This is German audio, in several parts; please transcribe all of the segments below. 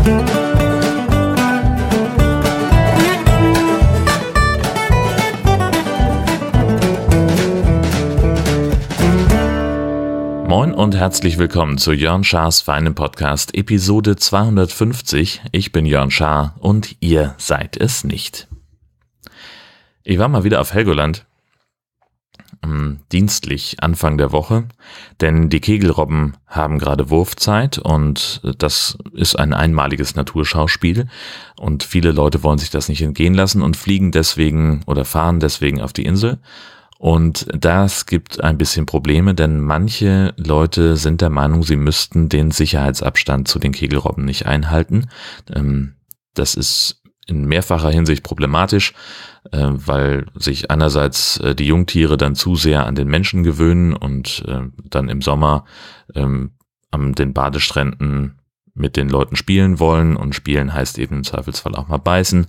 Moin und herzlich willkommen zu Jörn Schars feinem Podcast, Episode 250. Ich bin Jörn Schaar und ihr seid es nicht. Ich war mal wieder auf Helgoland, dienstlich Anfang der Woche, denn die Kegelrobben haben gerade Wurfzeit und das ist ein einmaliges Naturschauspiel und viele Leute wollen sich das nicht entgehen lassen und fliegen deswegen oder fahren deswegen auf die Insel. Und das gibt ein bisschen Probleme, denn manche Leute sind der Meinung, sie müssten den Sicherheitsabstand zu den Kegelrobben nicht einhalten. Das ist in mehrfacher Hinsicht problematisch, weil sich einerseits die Jungtiere dann zu sehr an den Menschen gewöhnen und dann im Sommer an den Badestränden mit den Leuten spielen wollen. Und spielen heißt eben im Zweifelsfall auch mal beißen.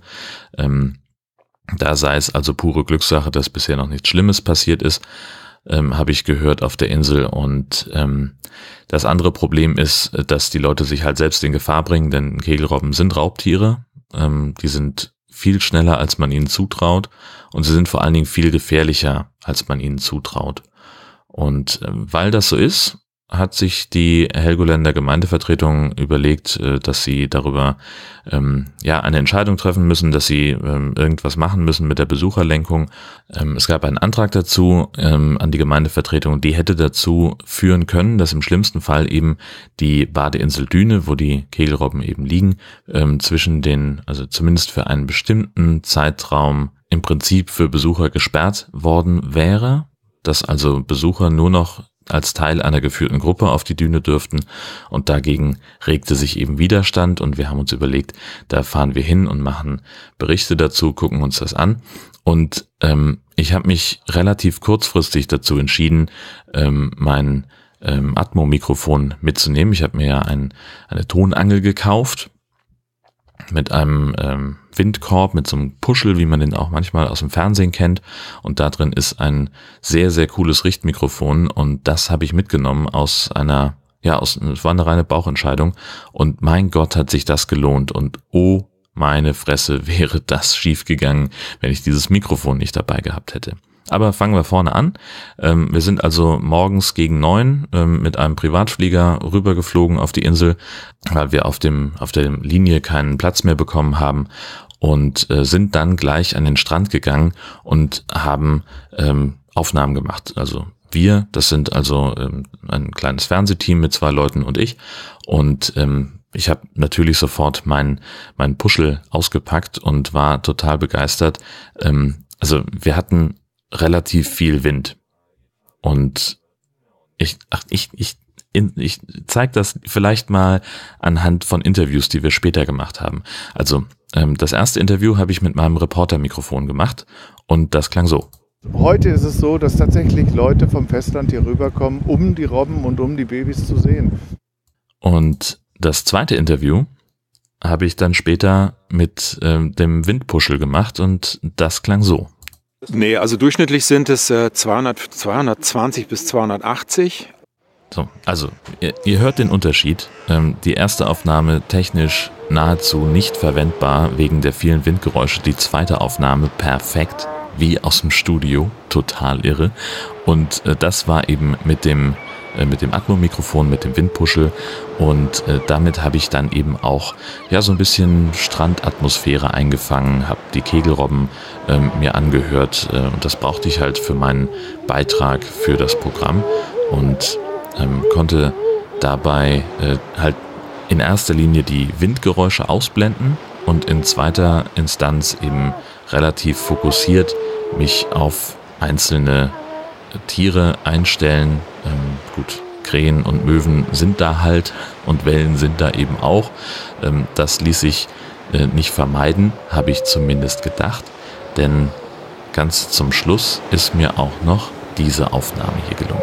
Da sei es also pure Glückssache, dass bisher noch nichts Schlimmes passiert ist, habe ich gehört auf der Insel. Und das andere Problem ist, dass die Leute sich halt selbst in Gefahr bringen, denn Kegelrobben sind Raubtiere. Die sind viel schneller, als man ihnen zutraut. Und sie sind vor allen Dingen viel gefährlicher, als man ihnen zutraut. Und weil das so ist, hat sich die Helgoländer Gemeindevertretung überlegt, dass sie darüber eine Entscheidung treffen müssen, dass sie irgendwas machen müssen mit der Besucherlenkung. Es gab einen Antrag dazu an die Gemeindevertretung, die hätte dazu führen können, dass im schlimmsten Fall eben die Badeinsel Düne, wo die Kegelrobben eben liegen, also zumindest für einen bestimmten Zeitraum im Prinzip für Besucher gesperrt worden wäre, dass also Besucher nur noch als Teil einer geführten Gruppe auf die Düne dürften, und dagegen regte sich eben Widerstand und wir haben uns überlegt, da fahren wir hin und machen Berichte dazu, gucken uns das an und ich habe mich relativ kurzfristig dazu entschieden, mein Atmo-Mikrofon mitzunehmen. Ich habe mir ja eine Tonangel gekauft mit einem Windkorb, mit so einem Puschel, wie man den auch manchmal aus dem Fernsehen kennt. Und da drin ist ein sehr, sehr cooles Richtmikrofon. Und das habe ich mitgenommen es war eine reine Bauchentscheidung. Und mein Gott, hat sich das gelohnt. Und oh meine Fresse, wäre das schief gegangen, wenn ich dieses Mikrofon nicht dabei gehabt hätte. Aber fangen wir vorne an. Wir sind also morgens gegen 9 mit einem Privatflieger rübergeflogen auf die Insel, weil wir auf der Linie keinen Platz mehr bekommen haben, und sind dann gleich an den Strand gegangen und haben Aufnahmen gemacht. Also das sind also ein kleines Fernsehteam mit 2 Leuten und ich. Und ich habe natürlich sofort meinen Puschel ausgepackt und war total begeistert. Also wir hatten relativ viel Wind. Und ich zeige das vielleicht mal anhand von Interviews, die wir später gemacht haben. Also das erste Interview habe ich mit meinem Reportermikrofon gemacht und das klang so. Heute ist es so, dass tatsächlich Leute vom Festland hier rüberkommen, um die Robben und um die Babys zu sehen. Und das zweite Interview habe ich dann später mit dem Windpuschel gemacht und das klang so. Nee, also durchschnittlich sind es 220 bis 280. So, also ihr hört den Unterschied. Die erste Aufnahme technisch nahezu nicht verwendbar wegen der vielen Windgeräusche. Die zweite Aufnahme perfekt, wie aus dem Studio, total irre. Und das war eben mit dem Atmo-Mikrofon, mit dem Windpuschel, und damit habe ich dann eben auch so ein bisschen Strandatmosphäre eingefangen, habe die Kegelrobben mir angehört und das brauchte ich halt für meinen Beitrag für das Programm und konnte dabei halt in erster Linie die Windgeräusche ausblenden und in zweiter Instanz eben relativ fokussiert mich auf einzelne Tiere einstellen. Gut, Krähen und Möwen sind da halt und Wellen sind da eben auch. Das ließ sich nicht vermeiden, habe ich zumindest gedacht, denn ganz zum Schluss ist mir auch noch diese Aufnahme hier gelungen.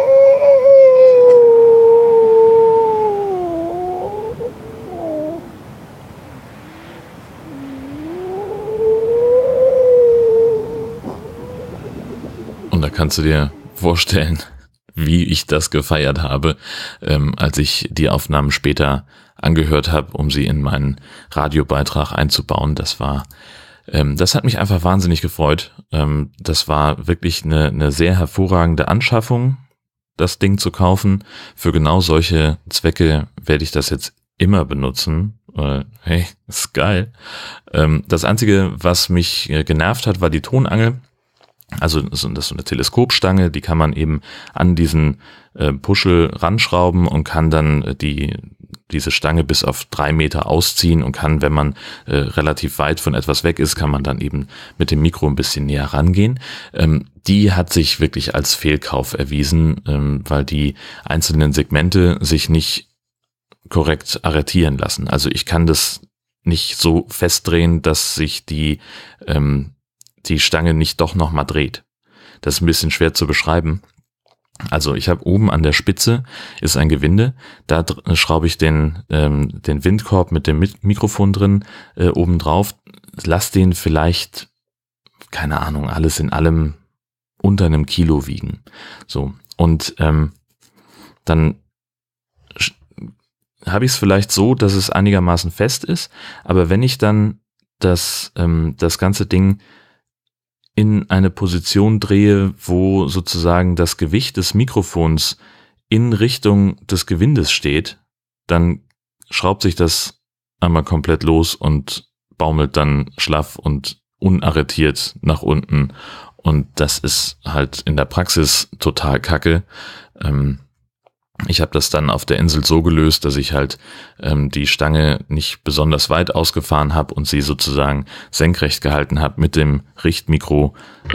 Und da kannst du dir vorstellen, wie ich das gefeiert habe, als ich die Aufnahmen später angehört habe, um sie in meinen Radiobeitrag einzubauen. Das hat mich einfach wahnsinnig gefreut. Das war wirklich eine sehr hervorragende Anschaffung, das Ding zu kaufen. Für genau solche Zwecke werde ich das jetzt immer benutzen. Hey, ist geil. Das Einzige, was mich genervt hat, war die Tonangel. Also das ist so eine Teleskopstange, die kann man eben an diesen Puschel ranschrauben und kann dann diese Stange bis auf 3 Meter ausziehen und kann, wenn man relativ weit von etwas weg ist, kann man dann eben mit dem Mikro ein bisschen näher rangehen. Die hat sich wirklich als Fehlkauf erwiesen, weil die einzelnen Segmente sich nicht korrekt arretieren lassen. Also ich kann das nicht so festdrehen, dass sich die Stange nicht doch nochmal dreht. Das ist ein bisschen schwer zu beschreiben. Also ich habe oben an der Spitze ist ein Gewinde, da schraube ich den Windkorb mit dem Mikrofon drin oben drauf, lass den vielleicht, keine Ahnung, alles in allem unter einem Kilo wiegen. So, und dann habe ich es vielleicht so, dass es einigermaßen fest ist, aber wenn ich dann das ganze Ding in eine Position drehe, wo sozusagen das Gewicht des Mikrofons in Richtung des Gewindes steht, dann schraubt sich das einmal komplett los und baumelt dann schlaff und unarretiert nach unten. Und das ist halt in der Praxis total kacke. Ich habe das dann auf der Insel so gelöst, dass ich halt die Stange nicht besonders weit ausgefahren habe und sie sozusagen senkrecht gehalten habe mit dem Richtmikro.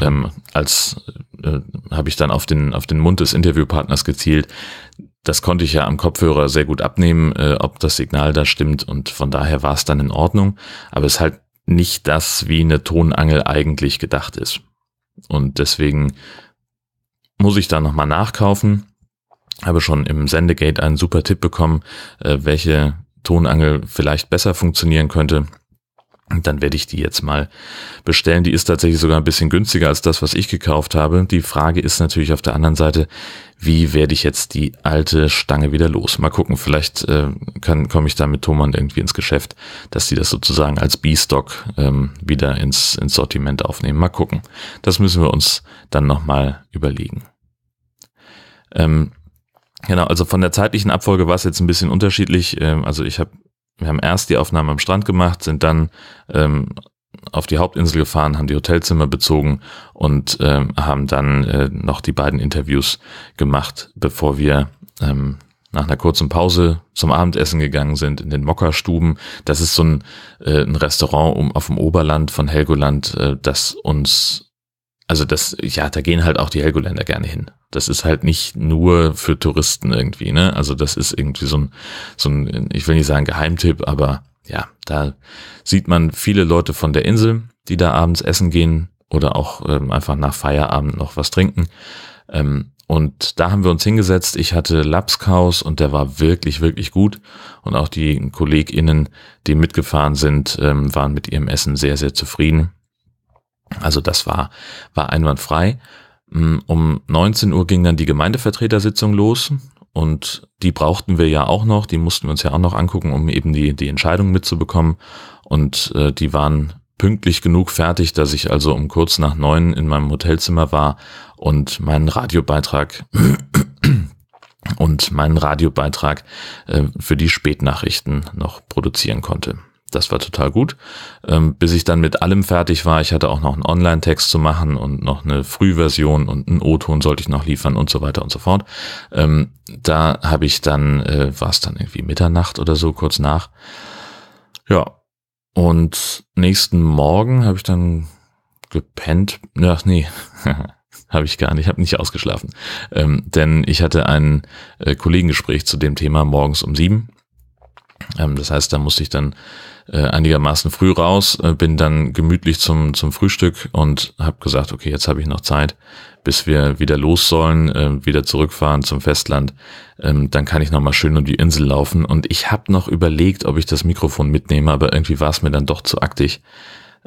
Habe ich dann auf den Mund des Interviewpartners gezielt. Das konnte ich ja am Kopfhörer sehr gut abnehmen, ob das Signal da stimmt, und von daher war es dann in Ordnung. Aber es ist halt nicht das, wie eine Tonangel eigentlich gedacht ist. Und deswegen muss ich da nochmal nachkaufen. Habe schon im Sendegate einen super Tipp bekommen, welche Tonangel vielleicht besser funktionieren könnte. Und dann werde ich die jetzt mal bestellen. Die ist tatsächlich sogar ein bisschen günstiger als das, was ich gekauft habe. Die Frage ist natürlich auf der anderen Seite, wie werde ich jetzt die alte Stange wieder los? Mal gucken, vielleicht komme ich da mit Thomann irgendwie ins Geschäft, dass die das sozusagen als B-Stock wieder ins Sortiment aufnehmen. Mal gucken. Das müssen wir uns dann nochmal überlegen. Genau, also von der zeitlichen Abfolge war es jetzt ein bisschen unterschiedlich. Also wir haben erst die Aufnahme am Strand gemacht, sind dann auf die Hauptinsel gefahren, haben die Hotelzimmer bezogen und haben dann noch die beiden Interviews gemacht, bevor wir nach einer kurzen Pause zum Abendessen gegangen sind in den Mokka-Stuben. Das ist so ein Restaurant auf dem Oberland von Helgoland, da gehen halt auch die Helgoländer gerne hin. Das ist halt nicht nur für Touristen irgendwie, ne? Also das ist irgendwie so ein, ich will nicht sagen Geheimtipp, aber ja, da sieht man viele Leute von der Insel, die da abends essen gehen oder auch einfach nach Feierabend noch was trinken. Und da haben wir uns hingesetzt. Ich hatte Lapskaus und der war wirklich, wirklich gut. Und auch die KollegInnen, die mitgefahren sind, waren mit ihrem Essen sehr, sehr zufrieden. Also das war einwandfrei. Um 19 Uhr ging dann die Gemeindevertretersitzung los und die brauchten wir ja auch noch, die mussten wir uns ja auch noch angucken, um eben die Entscheidung mitzubekommen, und die waren pünktlich genug fertig, dass ich also um kurz nach 9 in meinem Hotelzimmer war und meinen Radiobeitrag für die Spätnachrichten noch produzieren konnte. Das war total gut, bis ich dann mit allem fertig war. Ich hatte auch noch einen Online-Text zu machen und noch eine Frühversion und einen O-Ton sollte ich noch liefern und so weiter und so fort. Da habe ich dann, war es dann irgendwie Mitternacht oder so, kurz nach. Ja, und nächsten Morgen habe ich dann gepennt. Ach nee, habe ich gar nicht, habe nicht ausgeschlafen. Denn ich hatte ein Kollegengespräch zu dem Thema morgens um 7. Das heißt, da musste ich dann einigermaßen früh raus, bin dann gemütlich zum Frühstück und habe gesagt, okay, jetzt habe ich noch Zeit, bis wir wieder los sollen, wieder zurückfahren zum Festland. Dann kann ich nochmal schön um die Insel laufen. Und ich habe noch überlegt, ob ich das Mikrofon mitnehme, aber irgendwie war es mir dann doch zu aktig.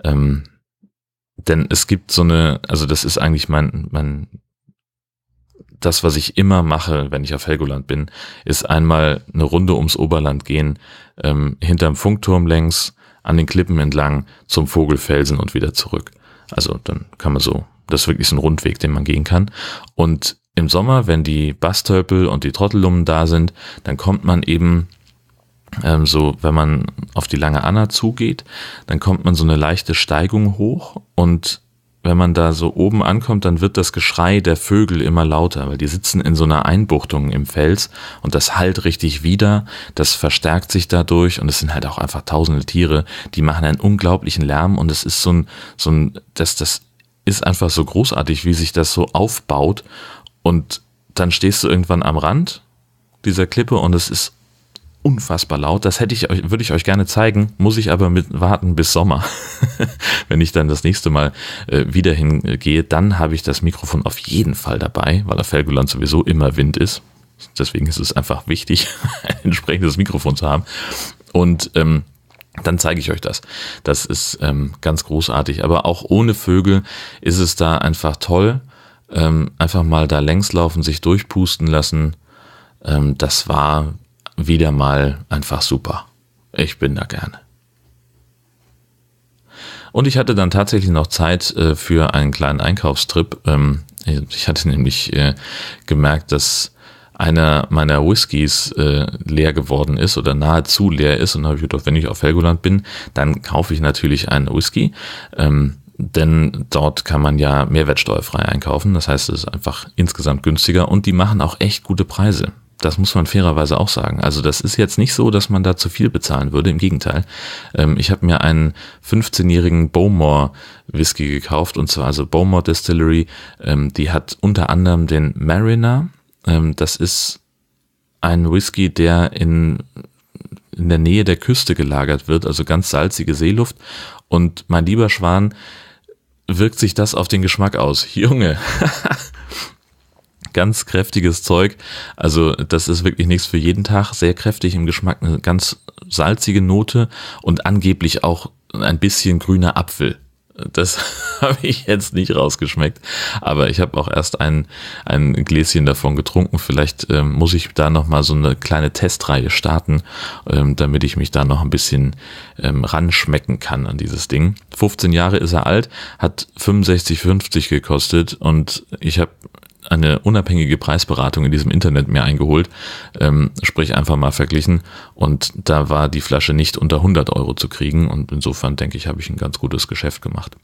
Denn es gibt also das ist eigentlich mein das, was ich immer mache, wenn ich auf Helgoland bin, ist einmal eine Runde ums Oberland gehen, hinterm Funkturm längs, an den Klippen entlang, zum Vogelfelsen und wieder zurück. Also dann kann man so, das ist wirklich so ein Rundweg, den man gehen kann. Und im Sommer, wenn die Bastölpel und die Trottellummen da sind, dann kommt man eben so, wenn man auf die Lange Anna zugeht, dann kommt man so eine leichte Steigung hoch und wenn man da so oben ankommt, dann wird das Geschrei der Vögel immer lauter, weil die sitzen in so einer Einbuchtung im Fels und das hallt richtig wider, das verstärkt sich dadurch und es sind halt auch einfach tausende Tiere, die machen einen unglaublichen Lärm und es ist das ist einfach so großartig, wie sich das so aufbaut und dann stehst du irgendwann am Rand dieser Klippe und es ist unfassbar laut. Das würde ich euch gerne zeigen, muss ich aber warten bis Sommer. Wenn ich dann das nächste Mal wieder hingehe, dann habe ich das Mikrofon auf jeden Fall dabei, weil auf Helgoland sowieso immer Wind ist. Deswegen ist es einfach wichtig, ein entsprechendes Mikrofon zu haben. Und dann zeige ich euch das. Das ist ganz großartig. Aber auch ohne Vögel ist es da einfach toll. Einfach mal da längs laufen, sich durchpusten lassen. Das war wieder mal einfach super. Ich bin da gerne. Und ich hatte dann tatsächlich noch Zeit für einen kleinen Einkaufstrip. Ich hatte nämlich gemerkt, dass einer meiner Whiskys leer geworden ist oder nahezu leer ist. Und da habe ich gedacht, wenn ich auf Helgoland bin, dann kaufe ich natürlich einen Whisky. Denn dort kann man ja mehrwertsteuerfrei einkaufen. Das heißt, es ist einfach insgesamt günstiger und die machen auch echt gute Preise. Das muss man fairerweise auch sagen. Also das ist jetzt nicht so, dass man da zu viel bezahlen würde. Im Gegenteil. Ich habe mir einen 15-jährigen Bowmore Whisky gekauft und zwar also Bowmore Distillery. Die hat unter anderem den Mariner. Das ist ein Whisky, der in der Nähe der Küste gelagert wird, also ganz salzige Seeluft. Und mein lieber Schwan, wirkt sich das auf den Geschmack aus? Junge! Ganz kräftiges Zeug, also das ist wirklich nichts für jeden Tag, sehr kräftig im Geschmack, eine ganz salzige Note und angeblich auch ein bisschen grüner Apfel. Das habe ich jetzt nicht rausgeschmeckt, aber ich habe auch erst ein Gläschen davon getrunken. Vielleicht muss ich da nochmal so eine kleine Testreihe starten, damit ich mich da noch ein bisschen ranschmecken kann an dieses Ding. 15 Jahre ist er alt, hat 65,50 gekostet und ich habe eine unabhängige Preisberatung in diesem Internet mir eingeholt, sprich einfach mal verglichen und da war die Flasche nicht unter 100 Euro zu kriegen und insofern denke ich, habe ich ein ganz gutes Geschäft gemacht.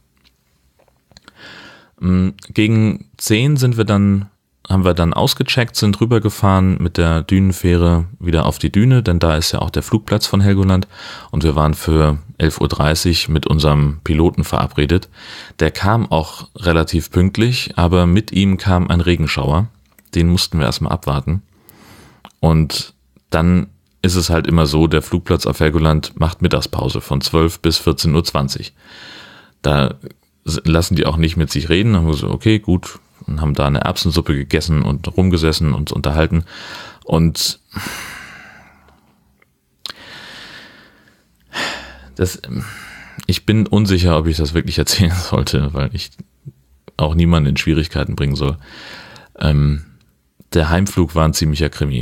Gegen 10 haben wir dann ausgecheckt, sind rübergefahren mit der Dünenfähre wieder auf die Düne, denn da ist ja auch der Flugplatz von Helgoland und wir waren für 11.30 Uhr mit unserem Piloten verabredet. Der kam auch relativ pünktlich, aber mit ihm kam ein Regenschauer. Den mussten wir erstmal abwarten. Und dann ist es halt immer so, der Flugplatz auf Helgoland macht Mittagspause von 12 bis 14.20 Uhr. Da lassen die auch nicht mit sich reden. Dann haben wir so, okay, gut, und haben da eine Erbsensuppe gegessen und rumgesessen und uns unterhalten. Und ich bin unsicher, ob ich das wirklich erzählen sollte, weil ich auch niemanden in Schwierigkeiten bringen soll. Der Heimflug war ein ziemlicher Krimi.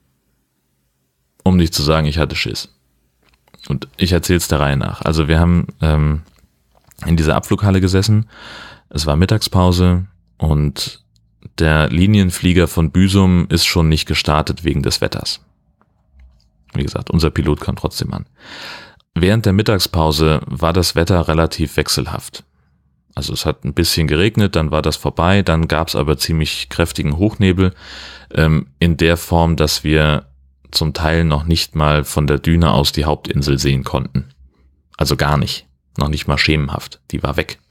Um nicht zu sagen, ich hatte Schiss. Und ich erzähle es der Reihe nach. Also wir haben in dieser Abflughalle gesessen. Es war Mittagspause und der Linienflieger von Büsum ist schon nicht gestartet wegen des Wetters. Wie gesagt, unser Pilot kam trotzdem an. Während der Mittagspause war das Wetter relativ wechselhaft. Also es hat ein bisschen geregnet, dann war das vorbei, dann gab es aber ziemlich kräftigen Hochnebel in der Form, dass wir zum Teil noch nicht mal von der Düne aus die Hauptinsel sehen konnten. Also gar nicht, noch nicht mal schemenhaft, die war weg.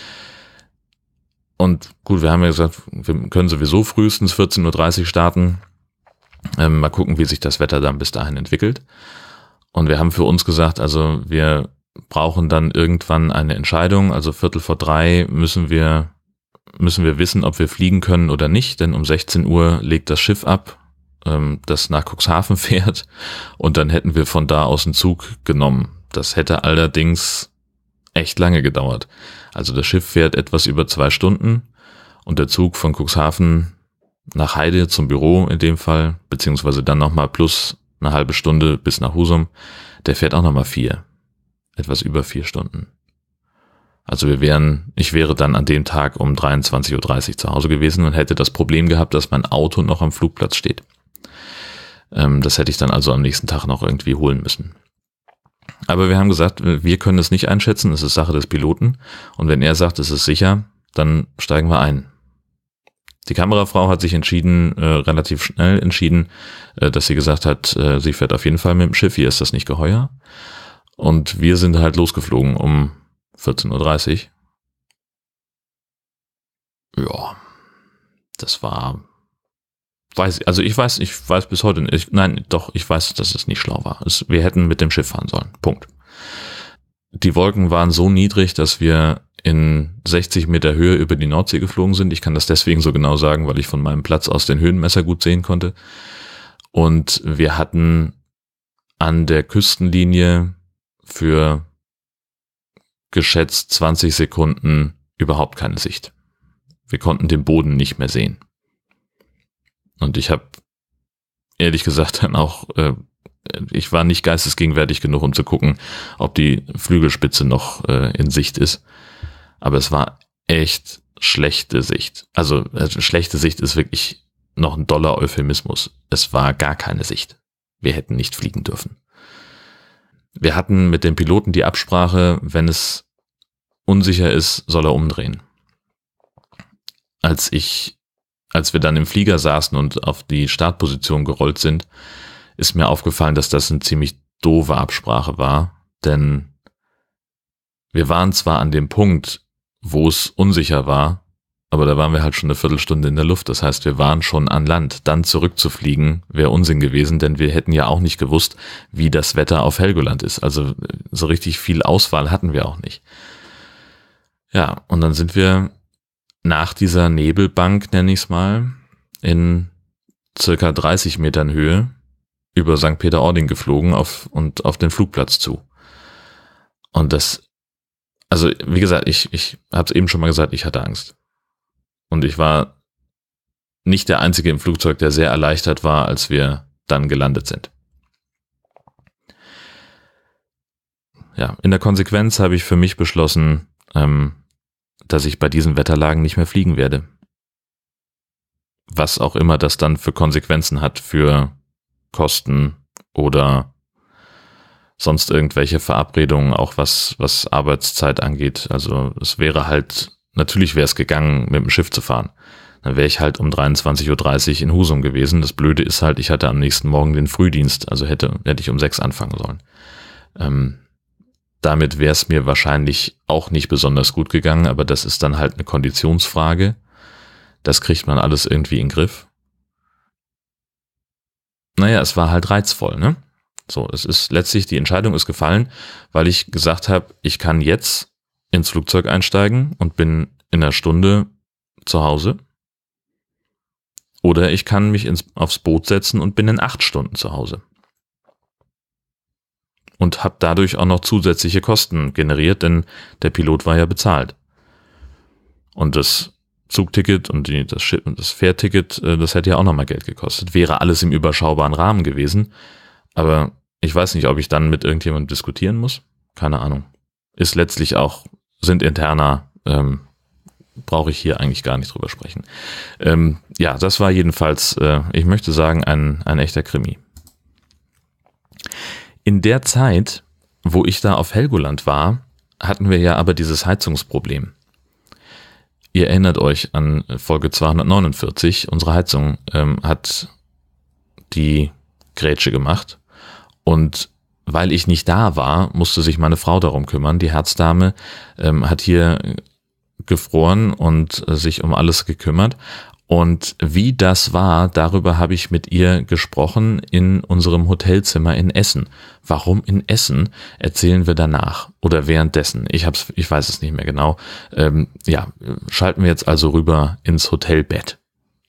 Und gut, wir haben ja gesagt, wir können sowieso frühestens 14.30 Uhr starten, mal gucken, wie sich das Wetter dann bis dahin entwickelt. Und wir haben für uns gesagt, also wir brauchen dann irgendwann eine Entscheidung, also 2:45 müssen wir wissen, ob wir fliegen können oder nicht, denn um 16 Uhr legt das Schiff ab, das nach Cuxhaven fährt und dann hätten wir von da aus einen Zug genommen. Das hätte allerdings echt lange gedauert. Also das Schiff fährt etwas über 2 Stunden und der Zug von Cuxhaven nach Heide zum Büro in dem Fall, beziehungsweise dann nochmal plus eine halbe Stunde bis nach Husum, der fährt auch nochmal etwas über 4 Stunden. Also ich wäre dann an dem Tag um 23.30 Uhr zu Hause gewesen und hätte das Problem gehabt, dass mein Auto noch am Flugplatz steht. Das hätte ich dann also am nächsten Tag noch irgendwie holen müssen. Aber wir haben gesagt, wir können es nicht einschätzen, es ist Sache des Piloten. Und wenn er sagt, es ist sicher, dann steigen wir ein. Die Kamerafrau hat sich relativ schnell entschieden, dass sie gesagt hat, sie fährt auf jeden Fall mit dem Schiff, hier ist das nicht geheuer. Und wir sind halt losgeflogen um 14.30 Uhr. Ja, das war, ich weiß bis heute nicht, ich weiß, dass es nicht schlau war. Wir hätten mit dem Schiff fahren sollen, Punkt. Die Wolken waren so niedrig, dass wir in 60 Meter Höhe über die Nordsee geflogen sind. Ich kann das deswegen so genau sagen, weil ich von meinem Platz aus den Höhenmesser gut sehen konnte. Und wir hatten an der Küstenlinie für geschätzt 20 Sekunden überhaupt keine Sicht. Wir konnten den Boden nicht mehr sehen. Und ich habe ehrlich gesagt dann auch, ich war nicht geistesgegenwärtig genug, um zu gucken, ob die Flügelspitze noch in Sicht ist. Aber es war echt schlechte Sicht. Also schlechte Sicht ist wirklich noch ein doller Euphemismus. Es war gar keine Sicht. Wir hätten nicht fliegen dürfen. Wir hatten mit dem Piloten die Absprache, wenn es unsicher ist, soll er umdrehen. Als wir dann im Flieger saßen und auf die Startposition gerollt sind, ist mir aufgefallen, dass das eine ziemlich doofe Absprache war, denn wir waren zwar an dem Punkt, wo es unsicher war, aber da waren wir halt schon eine Viertelstunde in der Luft. Das heißt, wir waren schon an Land. Dann zurückzufliegen wäre Unsinn gewesen, denn wir hätten ja auch nicht gewusst, wie das Wetter auf Helgoland ist. Also so richtig viel Auswahl hatten wir auch nicht. Ja, und dann sind wir nach dieser Nebelbank, nenne ich es mal, in circa 30 Metern Höhe über St. Peter-Ording geflogen und auf den Flugplatz zu. Und also wie gesagt, ich habe es eben schon mal gesagt, ich hatte Angst. Und ich war nicht der Einzige im Flugzeug, der sehr erleichtert war, als wir dann gelandet sind. Ja, in der Konsequenz habe ich für mich beschlossen, dass ich bei diesen Wetterlagen nicht mehr fliegen werde. Was auch immer das dann für Konsequenzen hat für Kosten oder sonst irgendwelche Verabredungen, auch was Arbeitszeit angeht. Also es wäre halt, natürlich wäre es gegangen, mit dem Schiff zu fahren. Dann wäre ich halt um 23.30 Uhr in Husum gewesen. Das Blöde ist halt, ich hatte am nächsten Morgen den Frühdienst, also hätte ich um 6 anfangen sollen. Damit wäre es mir wahrscheinlich auch nicht besonders gut gegangen, aber das ist dann halt eine Konditionsfrage. Das kriegt man alles irgendwie in den Griff. Naja, es war halt reizvoll, ne? So, es ist letztlich, die Entscheidung ist gefallen, weil ich gesagt habe, ich kann jetzt ins Flugzeug einsteigen und bin in einer Stunde zu Hause. Oder ich kann mich aufs Boot setzen und bin in 8 Stunden zu Hause. Und habe dadurch auch noch zusätzliche Kosten generiert, denn der Pilot war ja bezahlt. Und das Zugticket und das Fährticket, das hätte ja auch nochmal Geld gekostet. Wäre alles im überschaubaren Rahmen gewesen. Aber ich weiß nicht, ob ich dann mit irgendjemandem diskutieren muss. Keine Ahnung. Ist letztlich auch, sind interner, brauche ich hier eigentlich gar nicht drüber sprechen. Ja, das war jedenfalls, ich möchte sagen, ein echter Krimi. In der Zeit, wo ich da auf Helgoland war, hatten wir ja aber dieses Heizungsproblem. Ihr erinnert euch an Folge 249, unsere Heizung hat die Grätsche gemacht und weil ich nicht da war, musste sich meine Frau darum kümmern. Die Herzdame hat hier gefroren und sich um alles gekümmert. Und wie das war, darüber habe ich mit ihr gesprochen in unserem Hotelzimmer in Essen. Warum in Essen, erzählen wir danach oder währenddessen. Ich weiß es nicht mehr genau. Ja, schalten wir jetzt also rüber ins Hotelbett.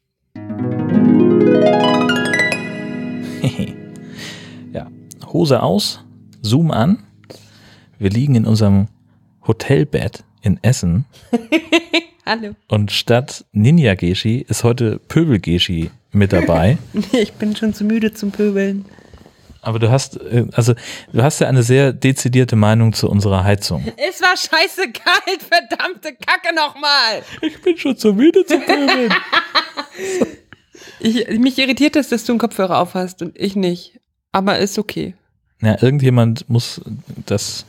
Ja, Hose aus, Zoom an. Wir liegen in unserem Hotelbett in Essen. Hallo. Und statt Ninja Geschi ist heute Pöbel Geschi mit dabei. Nee, ich bin schon zu müde zum Pöbeln. Aber du hast ja eine sehr dezidierte Meinung zu unserer Heizung. Es war scheiße kalt, verdammte Kacke nochmal. Ich bin schon zu müde zum Pöbeln. Mich irritiert das, dass du einen Kopfhörer auf hast und ich nicht. Aber ist okay. Ja, irgendjemand muss das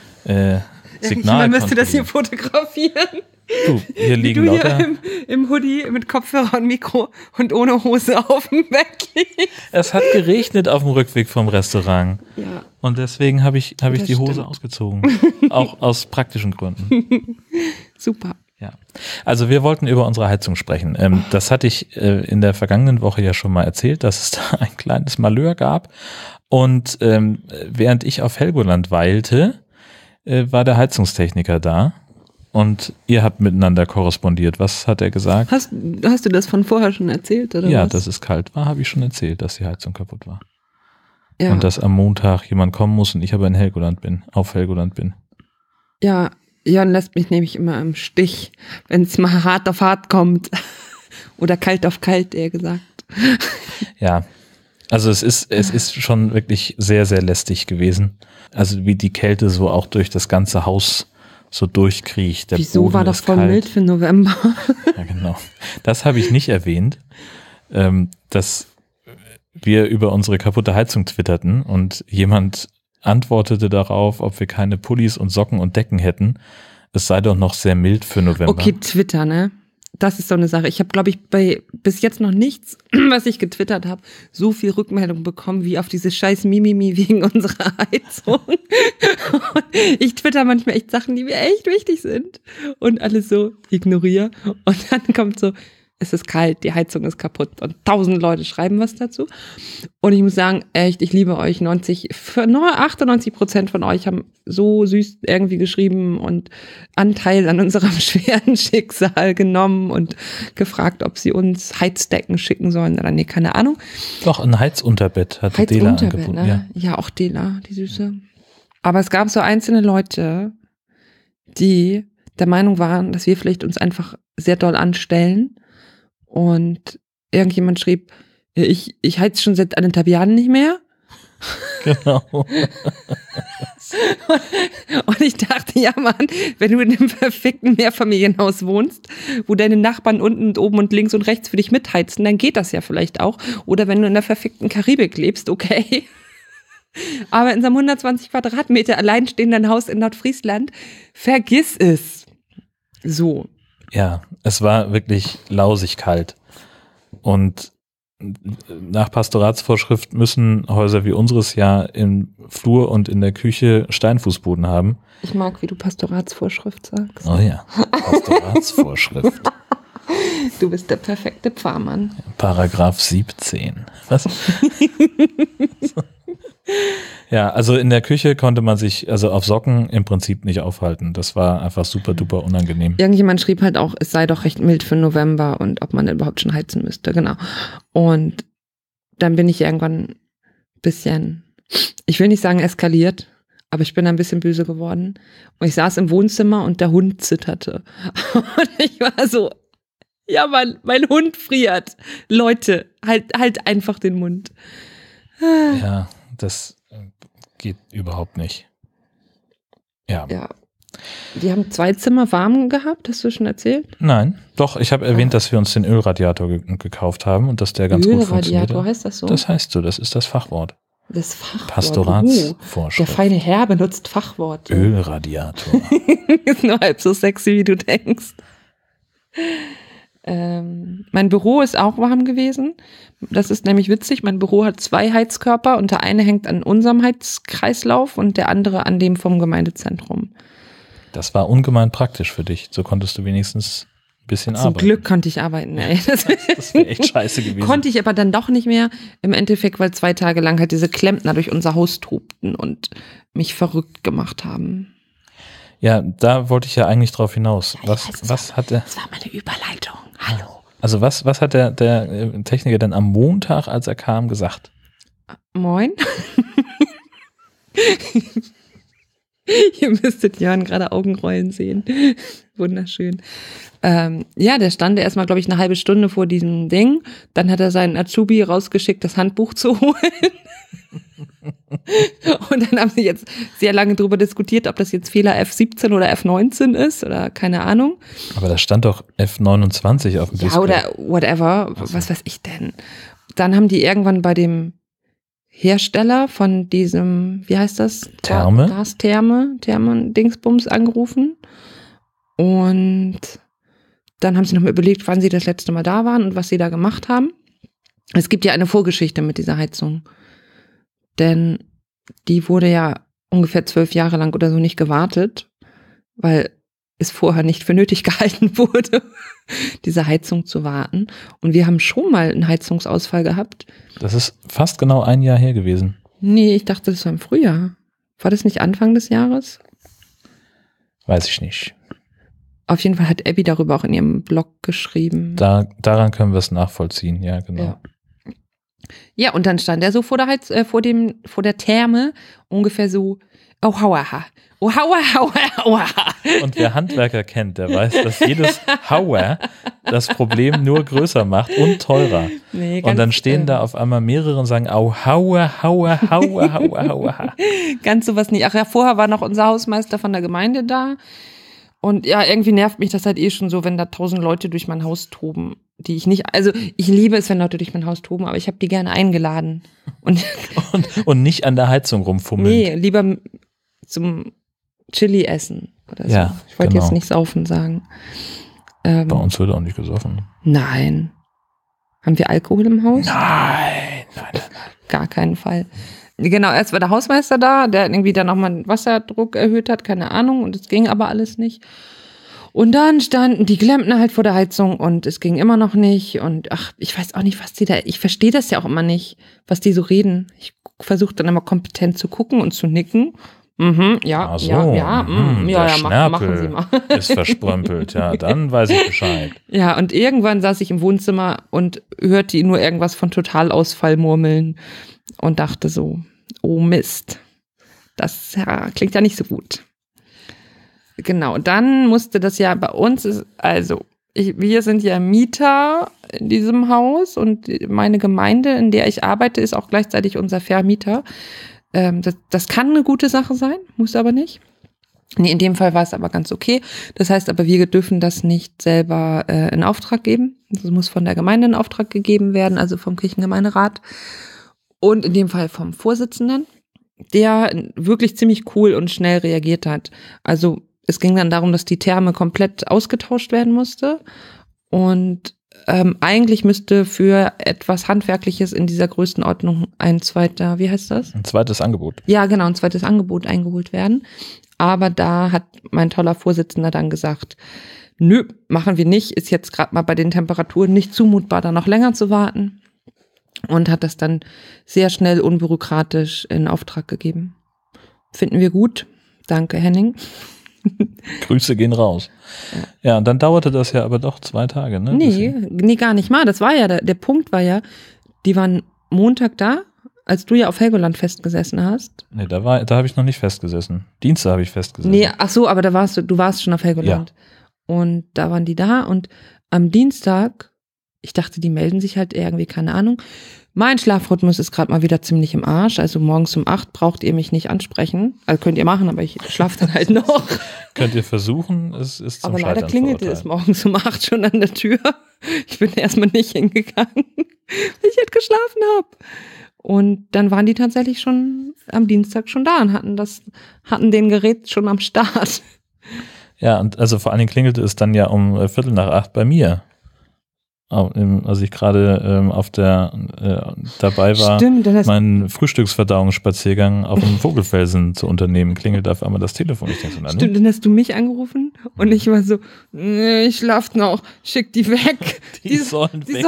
Signal Man müsste das hier kontrollieren. fotografieren. Du, hier Wie liegen du lauter. hier im Hoodie mit Kopfhörer und Mikro und ohne Hose auf dem Bett liegst. Es hat geregnet auf dem Rückweg vom Restaurant. Ja. Und deswegen habe ich die Hose stimmt. ausgezogen. Auch aus praktischen Gründen. Super. Ja. Also wir wollten über unsere Heizung sprechen. Das hatte ich in der vergangenen Woche ja schon mal erzählt, dass es da ein kleines Malheur gab. Und während ich auf Helgoland weilte, war der Heizungstechniker da. Und ihr habt miteinander korrespondiert. Was hat er gesagt? Hast du das von vorher schon erzählt, oder Ja, was? dass es kalt war, habe ich schon erzählt, dass die Heizung kaputt war. Ja. Und dass am Montag jemand kommen muss und ich aber auf Helgoland bin. Ja, Jon lässt mich nämlich immer im Stich, wenn es mal hart auf hart kommt. Oder kalt auf kalt, eher gesagt. Ja, also es ist schon wirklich sehr, sehr lästig gewesen. Also wie die Kälte so auch durch das ganze Haus so durchkriecht. Der Wieso Boden war doch ist voll kalt. mild für November? Ja, genau. Das habe ich nicht erwähnt, dass wir über unsere kaputte Heizung twitterten und jemand antwortete darauf, ob wir keine Pullis und Socken und Decken hätten. Es sei doch noch sehr mild für November. Okay, Twitter, ne? Das ist so eine Sache. Ich habe, glaube ich, bis jetzt noch nichts, was ich getwittert habe, so viel Rückmeldung bekommen wie auf diese scheiß Mimimi wegen unserer Heizung. Und ich twitter manchmal echt Sachen, die mir echt wichtig sind. Und alles so ignoriere. Und dann kommt so, es ist kalt, die Heizung ist kaputt. Und 1000 Leute schreiben was dazu. Und ich muss sagen, echt, ich liebe euch. 98% von euch haben so süß irgendwie geschrieben und Anteil an unserem schweren Schicksal genommen und gefragt, ob sie uns Heizdecken schicken sollen oder nee, keine Ahnung. Doch, ein Heizunterbett hat Dela angeboten. Ne? Ja, auch Dela, die Süße. Aber es gab so einzelne Leute, die der Meinung waren, dass wir vielleicht uns einfach sehr doll anstellen. Und irgendjemand schrieb, ich heiz schon seit 1,5 Jahren nicht mehr. Genau. Und ich dachte, ja Mann, wenn du in einem verfickten Mehrfamilienhaus wohnst, wo deine Nachbarn unten und oben und links und rechts für dich mitheizen, dann geht das ja vielleicht auch. Oder wenn du in der verfickten Karibik lebst, okay. Aber in so einem 120 Quadratmeter alleinstehenden Haus in Nordfriesland, vergiss es. So. Ja, es war wirklich lausig kalt. Und nach Pastoratsvorschrift müssen Häuser wie unseres ja im Flur und in der Küche Steinfußboden haben. Ich mag, wie du Pastoratsvorschrift sagst. Oh ja, Pastoratsvorschrift. Du bist der perfekte Pfarrmann. Paragraph 17. Was? Ja, also in der Küche konnte man sich also auf Socken im Prinzip nicht aufhalten. Das war einfach super duper unangenehm. Irgendjemand schrieb halt auch, es sei doch recht mild für November und ob man denn überhaupt schon heizen müsste, genau. Und dann bin ich irgendwann ein bisschen, ich will nicht sagen eskaliert, aber ich bin ein bisschen böse geworden. Und ich saß im Wohnzimmer und der Hund zitterte. Und ich war so, ja Mann, mein Hund friert. Leute, halt einfach den Mund. Ja, das geht überhaupt nicht. Ja. Wir haben 2 Zimmer warm gehabt, hast du schon erzählt? Nein, doch, ich habe erwähnt, dass wir uns den Ölradiator gekauft haben und dass der ganz gut funktioniert. Ölradiator heißt das so? Das heißt so, das ist das Fachwort. Das Fachwort. Der Pastoratsvorschrift. feine Herr benutzt Fachworte. Ölradiator. Ist nur halb so sexy, wie du denkst. Mein Büro ist auch warm gewesen. Das ist nämlich witzig. Mein Büro hat 2 Heizkörper und der eine hängt an unserem Heizkreislauf und der andere an dem vom Gemeindezentrum. Das war ungemein praktisch für dich. So konntest du wenigstens ein bisschen Zum arbeiten. Glück konnte ich arbeiten. Ey. Das wäre echt scheiße gewesen. Konnte ich aber dann doch nicht mehr. Im Endeffekt, weil 2 Tage lang halt diese Klempner durch unser Haus tobten und mich verrückt gemacht haben. Ja, da wollte ich ja eigentlich drauf hinaus. Was hat der? Das war meine Überleitung. Hallo. Also was hat der Techniker denn am Montag, als er kam, gesagt? Moin. Ihr müsstet Jörn gerade Augenrollen sehen. Wunderschön. Ja, der stand erstmal, glaube ich, eine halbe Stunde vor diesem Ding. Dann hat er seinen Azubi rausgeschickt, das Handbuch zu holen. Und dann haben sie jetzt sehr lange darüber diskutiert, ob das jetzt Fehler F17 oder F19 ist oder keine Ahnung. Aber da stand doch F29 auf dem Display. Ja, oder whatever. Also. Was weiß ich denn? Dann haben die irgendwann bei dem Hersteller von diesem, wie heißt das? Therme? Therme-Dingsbums angerufen. Und dann haben sie nochmal überlegt, wann sie das letzte Mal da waren und was sie da gemacht haben. Es gibt ja eine Vorgeschichte mit dieser Heizung. Denn die wurde ja ungefähr 12 Jahre lang oder so nicht gewartet, weil es vorher nicht für nötig gehalten wurde, diese Heizung zu warten. Und wir haben schon mal einen Heizungsausfall gehabt. Das ist fast genau ein Jahr her gewesen. Nee, ich dachte, das war im Frühjahr. War das nicht Anfang des Jahres? Weiß ich nicht. Auf jeden Fall hat Abby darüber auch in ihrem Blog geschrieben. Daran können wir es nachvollziehen, ja, genau. Ja, und dann stand er so vor der Therme ungefähr so, oh, hauaha. Oh, hauaha. Und wer Handwerker kennt, der weiß, dass jedes Hauer das Problem nur größer macht und teurer. Nee, und dann stehen da auf einmal mehrere und sagen, au, hauer. Ganz sowas nicht. Ach ja, vorher war noch unser Hausmeister von der Gemeinde da. Und ja, irgendwie nervt mich das halt schon so, wenn da 1000 Leute durch mein Haus toben, die ich nicht, also ich liebe es, wenn Leute durch mein Haus toben, aber ich habe die gerne eingeladen. Und nicht an der Heizung rumfummeln. Nee, lieber zum Chili essen oder so. Ja, ich wollte genau. jetzt nicht saufen sagen. Bei uns wird auch nicht gesoffen. Nein. Haben wir Alkohol im Haus? Nein. Gar keinen Fall. Genau, erst war der Hausmeister da, der irgendwie dann nochmal den Wasserdruck erhöht hat, keine Ahnung, und es ging aber alles nicht. Und dann standen die Klempner halt vor der Heizung und es ging immer noch nicht und ach, ich weiß auch nicht, was die da, ich verstehe das ja auch immer nicht, was die so reden. Ich versuche dann immer kompetent zu gucken und zu nicken. Machen Sie mal. Ist versprömpelt, ja, dann weiß ich Bescheid. Ja, und irgendwann saß ich im Wohnzimmer und hörte ihn nur irgendwas von Totalausfall murmeln und dachte so, oh Mist, das klingt ja nicht so gut. Genau, dann musste das ja bei uns, wir sind ja Mieter in diesem Haus und meine Gemeinde, in der ich arbeite, ist auch gleichzeitig unser Vermieter. Das kann eine gute Sache sein, muss aber nicht. Nee, in dem Fall war es aber ganz okay. Das heißt aber, wir dürfen das nicht selber in Auftrag geben. Das muss von der Gemeinde in Auftrag gegeben werden, also vom Kirchengemeinderat. Und in dem Fall vom Vorsitzenden, der wirklich ziemlich cool und schnell reagiert hat. Also es ging dann darum, dass die Therme komplett ausgetauscht werden musste. Und eigentlich müsste für etwas Handwerkliches in dieser Größenordnung ein zweites Angebot. Ja, genau, ein zweites Angebot eingeholt werden. Aber da hat mein toller Vorsitzender dann gesagt, nö, machen wir nicht, ist jetzt gerade mal bei den Temperaturen nicht zumutbar, da noch länger zu warten. Und hat das dann sehr schnell unbürokratisch in Auftrag gegeben. Finden wir gut. Danke, Henning. Grüße gehen raus. Ja, und dann dauerte das ja aber doch 2 Tage, ne? Nee, gar nicht mal. Das war ja, der Punkt war ja, die waren Montag da, als du ja auf Helgoland festgesessen hast. Nee, da habe ich noch nicht festgesessen. Dienstag habe ich festgesessen. Nee, ach so, aber du warst schon auf Helgoland. Ja. Und da waren die da und am Dienstag, ich dachte, die melden sich halt irgendwie, keine Ahnung. Mein Schlafrhythmus ist gerade mal wieder ziemlich im Arsch. Also morgens um 8 braucht ihr mich nicht ansprechen. Also könnt ihr machen, aber ich schlafe dann halt noch. Könnt ihr versuchen, es ist zum Aber Scheitern leider klingelte es morgens um 8 schon an der Tür. Ich bin erstmal nicht hingegangen, weil ich halt geschlafen habe. Und dann waren die tatsächlich schon am Dienstag schon da und hatten den Gerät schon am Start. Ja, und also vor allen Dingen klingelte es dann ja um 7:45 bei mir. Als ich gerade dabei war, Stimmt, meinen Frühstücksverdauungsspaziergang auf dem Vogelfelsen zu unternehmen, klingelt auf einmal das Telefon. Ich denke so, stimmt, dann hast du mich angerufen und ich war so, nee, ich schlaf noch, schick die weg. Die sollen weggehen.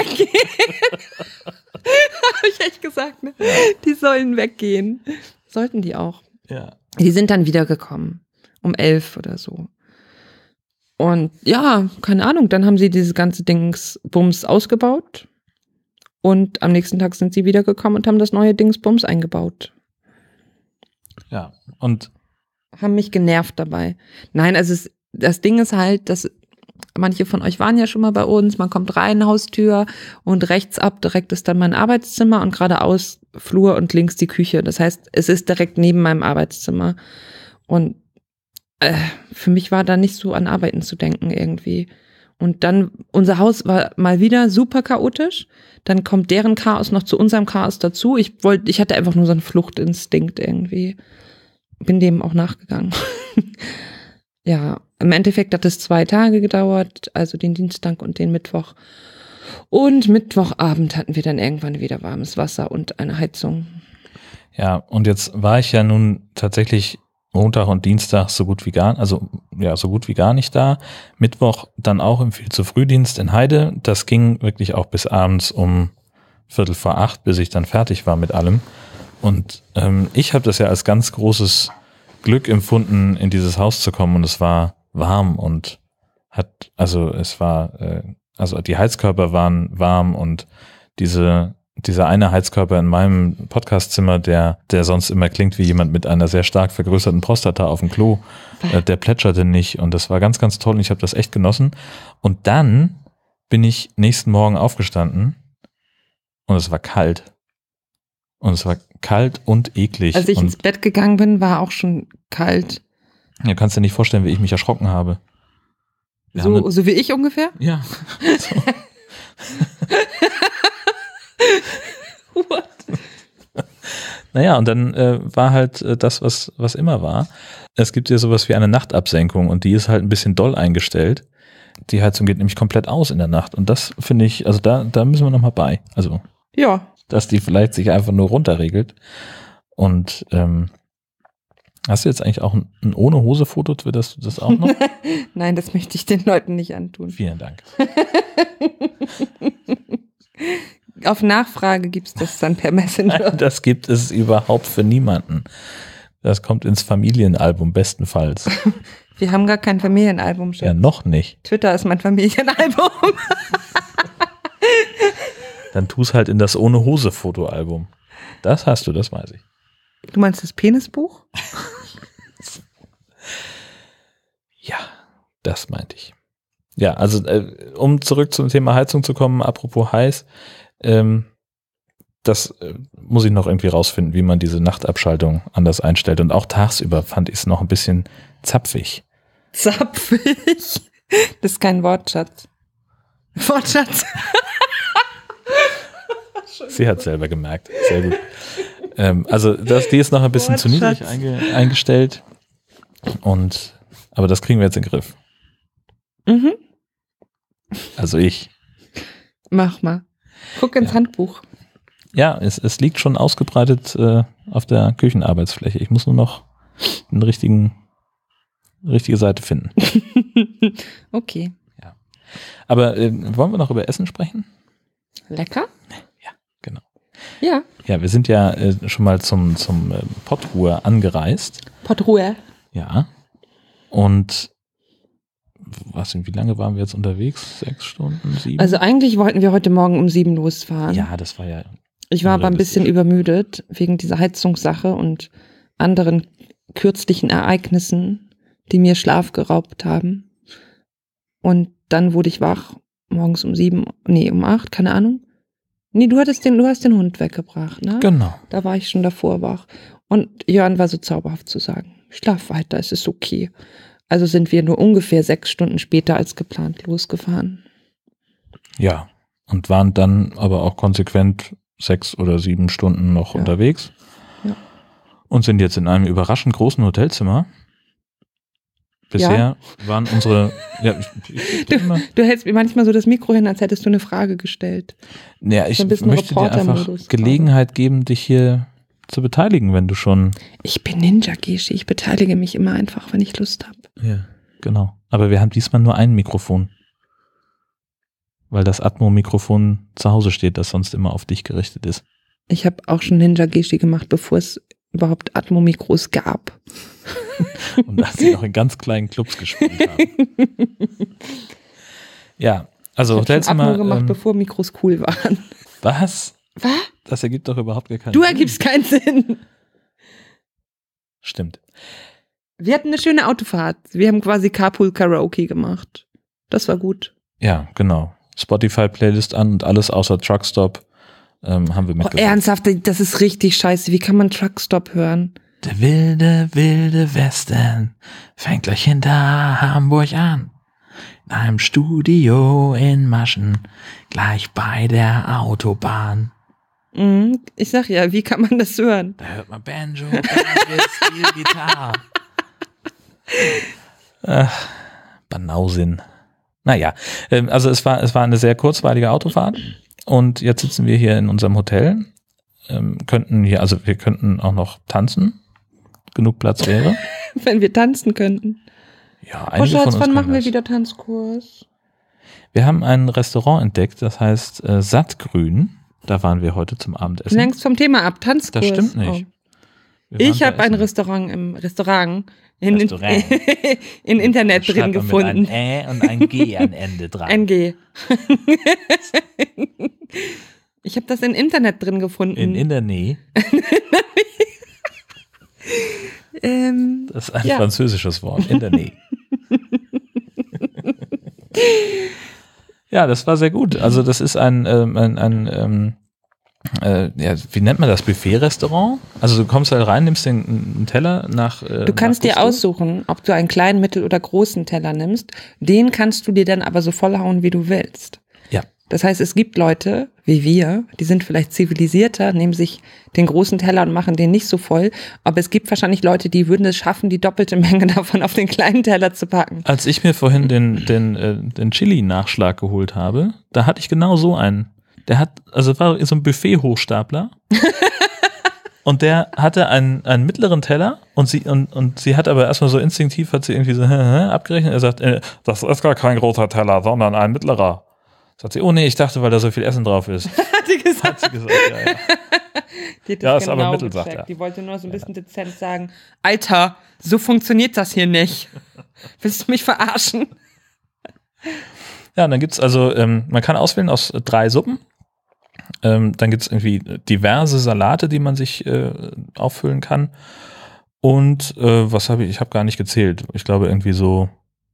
Habe ich echt gesagt, ne? Ja. Die sollen weggehen. Sollten die auch. Ja. Die sind dann wiedergekommen. Um 11 oder so. Und ja, keine Ahnung, dann haben sie dieses ganze Dingsbums ausgebaut und am nächsten Tag sind sie wiedergekommen und haben das neue Dingsbums eingebaut. Ja, und haben mich genervt dabei. Nein, also das Ding ist halt, dass manche von euch waren ja schon mal bei uns, man kommt rein, Haustür und rechts ab direkt ist dann mein Arbeitszimmer und geradeaus Flur und links die Küche. Das heißt, es ist direkt neben meinem Arbeitszimmer. Und für mich war da nicht so an Arbeiten zu denken irgendwie. Und dann, unser Haus war mal wieder super chaotisch. Dann kommt deren Chaos noch zu unserem Chaos dazu. Ich hatte einfach nur so einen Fluchtinstinkt irgendwie. Bin dem auch nachgegangen. Ja, im Endeffekt hat es 2 Tage gedauert, also den Dienstag und den Mittwoch. Und Mittwochabend hatten wir dann irgendwann wieder warmes Wasser und eine Heizung. Ja, und jetzt war ich ja nun tatsächlich Montag und Dienstag so gut wie gar nicht da. Mittwoch dann auch im viel zu Frühdienst in Heide. Das ging wirklich auch bis abends um 7:45, bis ich dann fertig war mit allem. Und ich habe das ja als ganz großes Glück empfunden, in dieses Haus zu kommen, und es war warm und die Heizkörper waren warm, und dieser eine Heizkörper in meinem Podcastzimmer, der sonst immer klingt wie jemand mit einer sehr stark vergrößerten Prostata auf dem Klo, der plätscherte nicht, und das war ganz, ganz toll und ich habe das echt genossen. Und dann bin ich nächsten Morgen aufgestanden und es war kalt. Und es war kalt und eklig. Als ich ins Bett gegangen bin, war auch schon kalt. Ja, kannst dir nicht vorstellen, wie ich mich erschrocken habe. So wie ich ungefähr? Ja. So. What? Naja, und dann war halt das, was immer war. Es gibt ja sowas wie eine Nachtabsenkung, und die ist halt ein bisschen doll eingestellt. Die Heizung geht nämlich komplett aus in der Nacht, und das finde ich, also da müssen wir nochmal bei. Also, ja. Dass die vielleicht sich einfach nur runterregelt. Und hast du jetzt eigentlich auch ein Ohne-Hose-Foto? Würdest du das auch noch? Nein, das möchte ich den Leuten nicht antun. Vielen Dank. Auf Nachfrage gibt es das dann per Messenger. Nein, das gibt es überhaupt für niemanden. Das kommt ins Familienalbum bestenfalls. Wir haben gar kein Familienalbum. Ja, noch nicht. Twitter ist mein Familienalbum. Dann tu es halt in das Ohne-Hose-Fotoalbum. Das hast du, das weiß ich. Du meinst das Penisbuch? Ja, das meinte ich. Ja, also um zurück zum Thema Heizung zu kommen, apropos heiß, das muss ich noch irgendwie rausfinden, wie man diese Nachtabschaltung anders einstellt. Und auch tagsüber fand ich es noch ein bisschen zapfig. Zapfig? Das ist kein Wortschatz. Wortschatz. Sie hat selber gemerkt. Sehr gut. Also die ist noch ein bisschen zu niedrig eingestellt. Aber das kriegen wir jetzt in den Griff. Mhm. Also ich. Mach mal. Guck ins Handbuch. Ja, es liegt schon ausgebreitet auf der Küchenarbeitsfläche. Ich muss nur noch eine richtige Seite finden. Okay. Ja. Aber wollen wir noch über Essen sprechen? Lecker? Ja, genau. Ja. Ja, wir sind ja schon mal zum Pottruhe angereist. Pottruhe? Ja. Und wie lange waren wir jetzt unterwegs? 6 Stunden, 7? Also eigentlich wollten wir heute Morgen um 7 losfahren. Ja, das war ja... Ich war aber ein bisschen übermüdet wegen dieser Heizungssache und anderen kürzlichen Ereignissen, die mir Schlaf geraubt haben. Und dann wurde ich wach, morgens um 8, keine Ahnung. Nee, du hast den Hund weggebracht, ne? Genau. Da war ich schon davor wach. Und Jörn war so zauberhaft zu sagen, schlaf weiter, es ist okay. Also sind wir nur ungefähr 6 Stunden später als geplant losgefahren. Ja, und waren dann aber auch konsequent 6 oder 7 Stunden noch unterwegs. Ja. Und sind jetzt in einem überraschend großen Hotelzimmer. Bisher waren unsere... Ja, du hältst mir manchmal so das Mikro hin, als hättest du eine Frage gestellt. Ja, ich möchte dir einfach Gelegenheit geben, dich hier zu beteiligen, wenn du schon... Ich bin Ninja-Geschi, ich beteilige mich immer einfach, wenn ich Lust habe. Ja, genau. Aber wir haben diesmal nur ein Mikrofon. Weil das Atmo-Mikrofon zu Hause steht, das sonst immer auf dich gerichtet ist. Ich habe auch schon Ninja-Geschi gemacht, bevor es überhaupt Atmo-Mikros gab. Und als sie noch in ganz kleinen Clubs gespielt haben. Ja, also Hotelzimmer... Ich habe Atmo gemacht, bevor Mikros cool waren. Was? Was? Das ergibt doch überhaupt gar keinen Sinn. Du Sinn. ergibst keinen Sinn. Stimmt. Wir hatten eine schöne Autofahrt. Wir haben quasi Carpool-Karaoke gemacht. Das war gut. Ja, genau. Spotify-Playlist an und alles außer Truckstop haben wir mitgebracht. Ernsthaft, das ist richtig scheiße. Wie kann man Truckstop hören? Der wilde Westen fängt gleich hinter Hamburg an. In einem Studio in Maschen, gleich bei der Autobahn. Ich sag ja, wie kann man das hören? Da hört man Banjo, Steel, Gitarre. Ach, Banausin. Naja, also es war eine sehr kurzweilige Autofahrt und jetzt sitzen wir hier in unserem Hotel, wir könnten auch noch tanzen, genug Platz wäre. Wenn wir tanzen könnten. Ja, einige von uns wann machen wir das. wieder Tanzkurs? Wir haben ein Restaurant entdeckt, das heißt Sattgrün. Da waren wir heute zum Abendessen. Längst vom Thema ab, Tanzkurs. Das stimmt nicht. Ich habe ein Restaurant im Restaurant in Internet drin gefunden. Mit ein Ä und ein G am Ende dran. Ein G. Ich habe das in Internet drin gefunden. In der Nähe. Das ist ein französisches Wort. In der Nähe. Ja, das war sehr gut. Also das ist wie nennt man das, Buffet-Restaurant? Also du kommst halt rein, nimmst einen Teller nach Du kannst dir aussuchen, ob du einen kleinen, mittel- oder großen Teller nimmst. Den kannst du dir dann aber so vollhauen, wie du willst. Ja. Das heißt, es gibt Leute, wie wir, die sind vielleicht zivilisierter, nehmen sich den großen Teller und machen den nicht so voll. Aber es gibt wahrscheinlich Leute, die würden es schaffen, die doppelte Menge davon auf den kleinen Teller zu packen. Als ich mir vorhin den Chili-Nachschlag geholt habe, da hatte ich genau so einen. War so ein Buffet-Hochstapler. Und der hatte einen mittleren Teller und sie hat aber erstmal so instinktiv hat sie irgendwie so abgerechnet. Er sagt, das ist gar kein großer Teller, sondern ein mittlerer. Sagt sie, oh nee, ich dachte, weil da so viel Essen drauf ist. Hat sie gesagt, ja. Die hat Ja, das ist aber genau Mittel, sagt gecheckt. er. Die wollte nur so ein bisschen dezent sagen, Alter, so funktioniert das hier nicht. Willst du mich verarschen? Ja, und dann gibt's also, man kann auswählen aus 3 Suppen. Dann gibt's irgendwie diverse Salate, die man sich auffüllen kann. Und was habe ich? Ich habe gar nicht gezählt. Ich glaube irgendwie so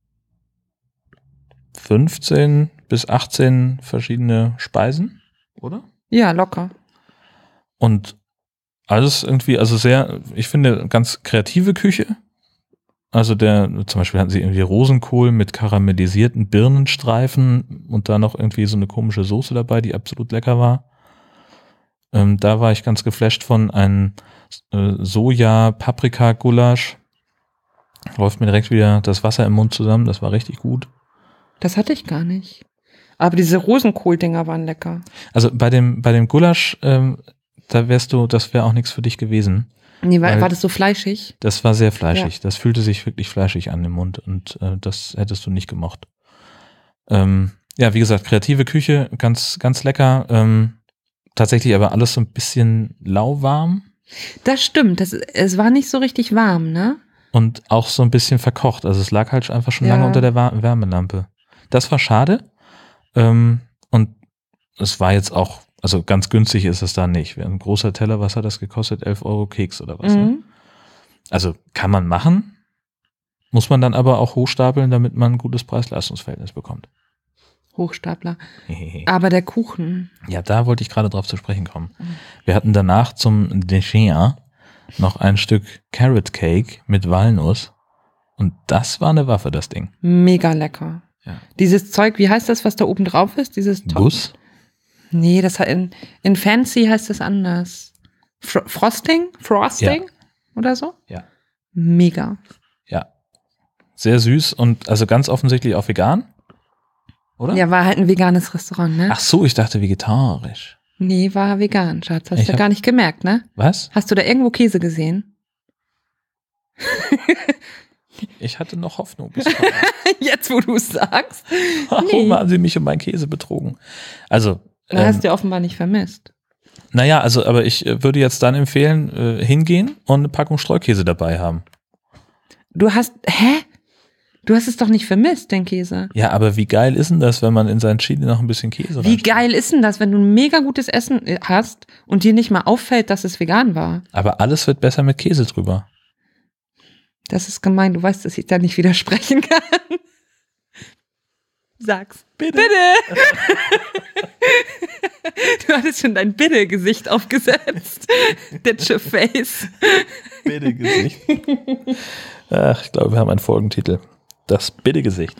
15 bis 18 verschiedene Speisen, oder? Ja, locker. Und alles irgendwie, also sehr, ich finde, ganz kreative Küche. Also zum Beispiel hatten sie irgendwie Rosenkohl mit karamellisierten Birnenstreifen und da noch irgendwie so eine komische Soße dabei, die absolut lecker war. Da war ich ganz geflasht von einem Soja-Paprika-Gulasch. Läuft mir direkt wieder das Wasser im Mund zusammen, das war richtig gut. Das hatte ich gar nicht. Aber diese Rosenkohl-Dinger waren lecker. Also bei dem Gulasch, das wäre auch nichts für dich gewesen. Nee, war das so fleischig? Das war sehr fleischig. Ja. Das fühlte sich wirklich fleischig an im Mund und das hättest du nicht gemocht. Ja, wie gesagt, kreative Küche, ganz, ganz lecker. Tatsächlich aber alles so ein bisschen lauwarm. Das stimmt. Es war nicht so richtig warm, ne? Und auch so ein bisschen verkocht. Also es lag halt einfach schon lange unter der Wärmelampe. Das war schade. Und es war jetzt auch, also ganz günstig ist es da nicht. Ein großer Teller, was hat das gekostet? 11 € Keks oder was? Ne? Also kann man machen, muss man dann aber auch hochstapeln, damit man ein gutes Preis-Leistungs-Verhältnis bekommt. Hochstapler. Aber der Kuchen. Ja, da wollte ich gerade drauf zu sprechen kommen. Wir hatten danach zum Dessert noch ein Stück Carrot Cake mit Walnuss und das war eine Waffe, das Ding. Mega lecker. Ja. Dieses Zeug, wie heißt das, was da oben drauf ist? Dieses Guss? Nee, das hat in Fancy heißt das anders. Frosting? Ja. Oder so? Ja. Mega. Ja. Sehr süß und also ganz offensichtlich auch vegan. Oder? Ja, war halt ein veganes Restaurant, ne? Ach so, ich dachte vegetarisch. Nee, war vegan, Schatz. Hast du gar nicht gemerkt, ne? Was? Hast du da irgendwo Käse gesehen? Ich hatte noch Hoffnung. Jetzt, wo du es sagst. Warum haben sie mich um meinen Käse betrogen? Also. Da hast du ja offenbar nicht vermisst. Naja, also, aber ich würde jetzt dann empfehlen, hingehen und eine Packung Streukäse dabei haben. Du hast es doch nicht vermisst, den Käse. Ja, aber wie geil ist denn das, wenn man in sein Chili noch ein bisschen Käse Wie geil ist denn das, wenn du ein mega gutes Essen hast und dir nicht mal auffällt, dass es vegan war? Aber alles wird besser mit Käse drüber. Das ist gemein, du weißt, dass ich da nicht widersprechen kann. Sag's. Bitte. Du hattest schon dein Bitte-Gesicht aufgesetzt. Ditche Face. Bitte-Gesicht. Ach, ich glaube, wir haben einen Folgentitel. Das Bitte-Gesicht.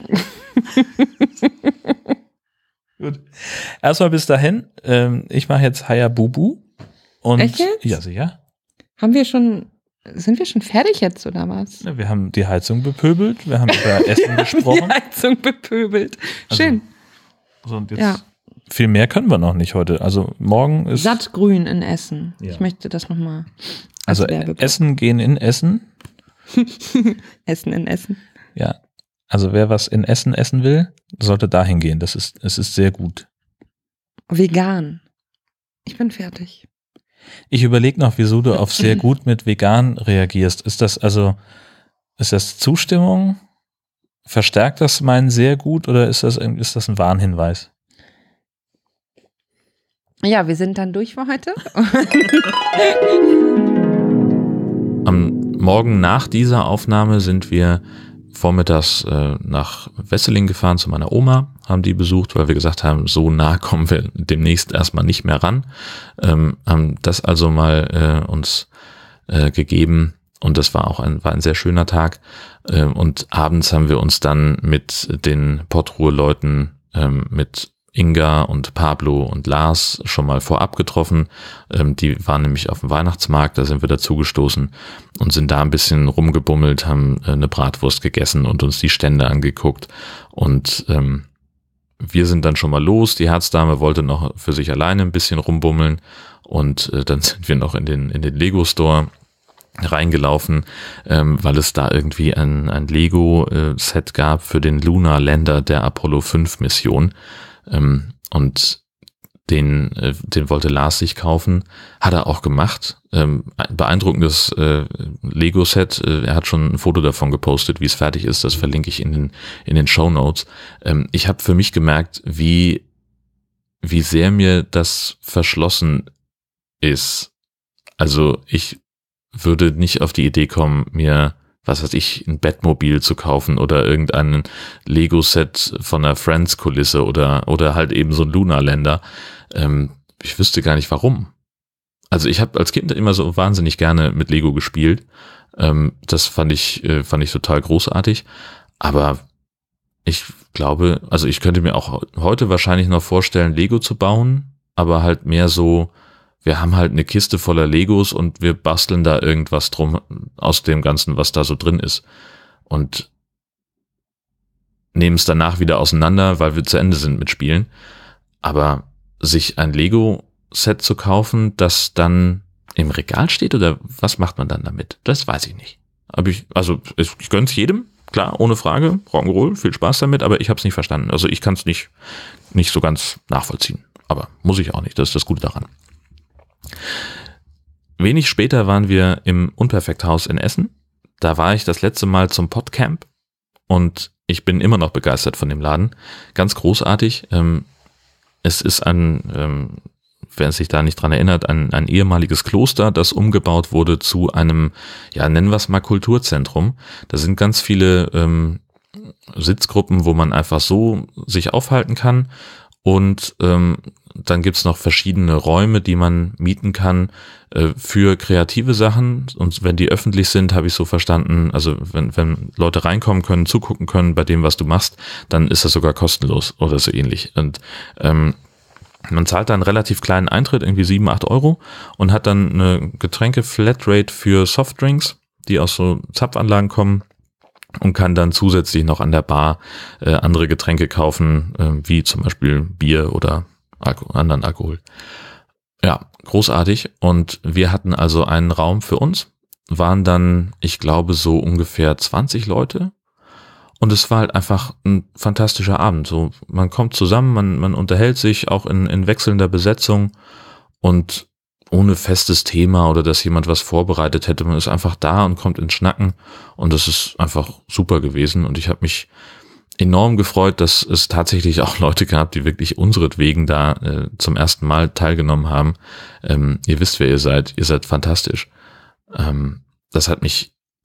Gut. Erstmal bis dahin. Ich mache jetzt Hayabubu. Und echt jetzt? Ja, sicher. Sind wir schon fertig jetzt, oder was? Ja, wir haben die Heizung bepöbelt, wir haben über Essen gesprochen. Die Heizung bepöbelt. Schön. Also und jetzt viel mehr können wir noch nicht heute. Also morgen ist... Sattgrün in Essen. Ja. Ich möchte das nochmal. Also Essen gehen in Essen. Essen in Essen. Ja. Also wer was in Essen essen will, sollte dahin gehen. Es ist sehr gut. Vegan. Ich bin fertig. Ich überlege noch, wieso du auf sehr gut mit vegan reagierst. Ist das Zustimmung? Verstärkt das meinen sehr gut oder ist das ein Warnhinweis? Ja, wir sind dann durch für heute. Am Morgen nach dieser Aufnahme sind wir vormittags nach Wesseling gefahren zu meiner Oma, haben die besucht, weil wir gesagt haben, so nah kommen wir demnächst erstmal nicht mehr ran. Haben das also mal uns gegeben und das war auch ein sehr schöner Tag. Und abends haben wir uns dann mit den Pottruhe-Leuten, mit Inga und Pablo und Lars schon mal vorab getroffen. Die waren nämlich auf dem Weihnachtsmarkt, da sind wir dazugestoßen und sind da ein bisschen rumgebummelt, haben eine Bratwurst gegessen und uns die Stände angeguckt. Und wir sind dann schon mal los. Die Herzdame wollte noch für sich alleine ein bisschen rumbummeln und dann sind wir noch in den Lego-Store reingelaufen, weil es da irgendwie ein Lego-Set gab für den Lunar Lander der Apollo 5 Mission. Und den wollte Lars sich kaufen, hat er auch gemacht. Ein beeindruckendes Lego-Set. Er hat schon ein Foto davon gepostet, wie es fertig ist. Das verlinke ich in den Shownotes. Ich habe für mich gemerkt, wie sehr mir das verschlossen ist. Also ich würde nicht auf die Idee kommen, mir was weiß ich, ein Batmobil zu kaufen oder irgendein Lego-Set von einer Friends-Kulisse oder halt eben so ein Lunar Lander. Ich wüsste gar nicht warum. Also ich habe als Kind immer so wahnsinnig gerne mit Lego gespielt. Das fand ich total großartig. Aber ich glaube, also ich könnte mir auch heute wahrscheinlich noch vorstellen, Lego zu bauen, aber halt mehr so, wir haben halt eine Kiste voller Legos und wir basteln da irgendwas drum aus dem Ganzen, was da so drin ist. Und nehmen es danach wieder auseinander, weil wir zu Ende sind mit Spielen. Aber sich ein Lego-Set zu kaufen, das dann im Regal steht oder was macht man dann damit? Das weiß ich nicht. Aber ich gönn's jedem, klar, ohne Frage, Rock'n'Roll, viel Spaß damit, aber ich habe es nicht verstanden. Also ich kann es nicht so ganz nachvollziehen. Aber muss ich auch nicht, das ist das Gute daran. Wenig später waren wir im Unperfekthaus in Essen. Da war ich das letzte Mal zum Podcamp und ich bin immer noch begeistert von dem Laden. Ganz großartig. Es ist wer sich da nicht dran erinnert, ein ehemaliges Kloster, das umgebaut wurde zu einem, ja, nennen wir es mal Kulturzentrum. Da sind ganz viele Sitzgruppen, wo man einfach so sich aufhalten kann. Und dann gibt's noch verschiedene Räume, die man mieten kann für kreative Sachen. Und wenn die öffentlich sind, habe ich so verstanden, also wenn Leute reinkommen können, zugucken können bei dem, was du machst, dann ist das sogar kostenlos oder so ähnlich. Und man zahlt da einen relativ kleinen Eintritt, irgendwie 7-8 Euro und hat dann eine Getränke-Flatrate für Softdrinks, die aus so Zapfanlagen kommen. Und kann dann zusätzlich noch an der Bar andere Getränke kaufen, wie zum Beispiel Bier oder anderen Alkohol. Ja, großartig. Und wir hatten also einen Raum für uns, waren dann, ich glaube, so ungefähr 20 Leute. Und es war halt einfach ein fantastischer Abend. So, man kommt zusammen, man unterhält sich auch in wechselnder Besetzung und ohne festes Thema oder dass jemand was vorbereitet hätte. Man ist einfach da und kommt ins Schnacken und das ist einfach super gewesen und ich habe mich enorm gefreut, dass es tatsächlich auch Leute gab, die wirklich unseretwegen da zum ersten Mal teilgenommen haben. Ihr wisst, wer ihr seid fantastisch. Das hat mich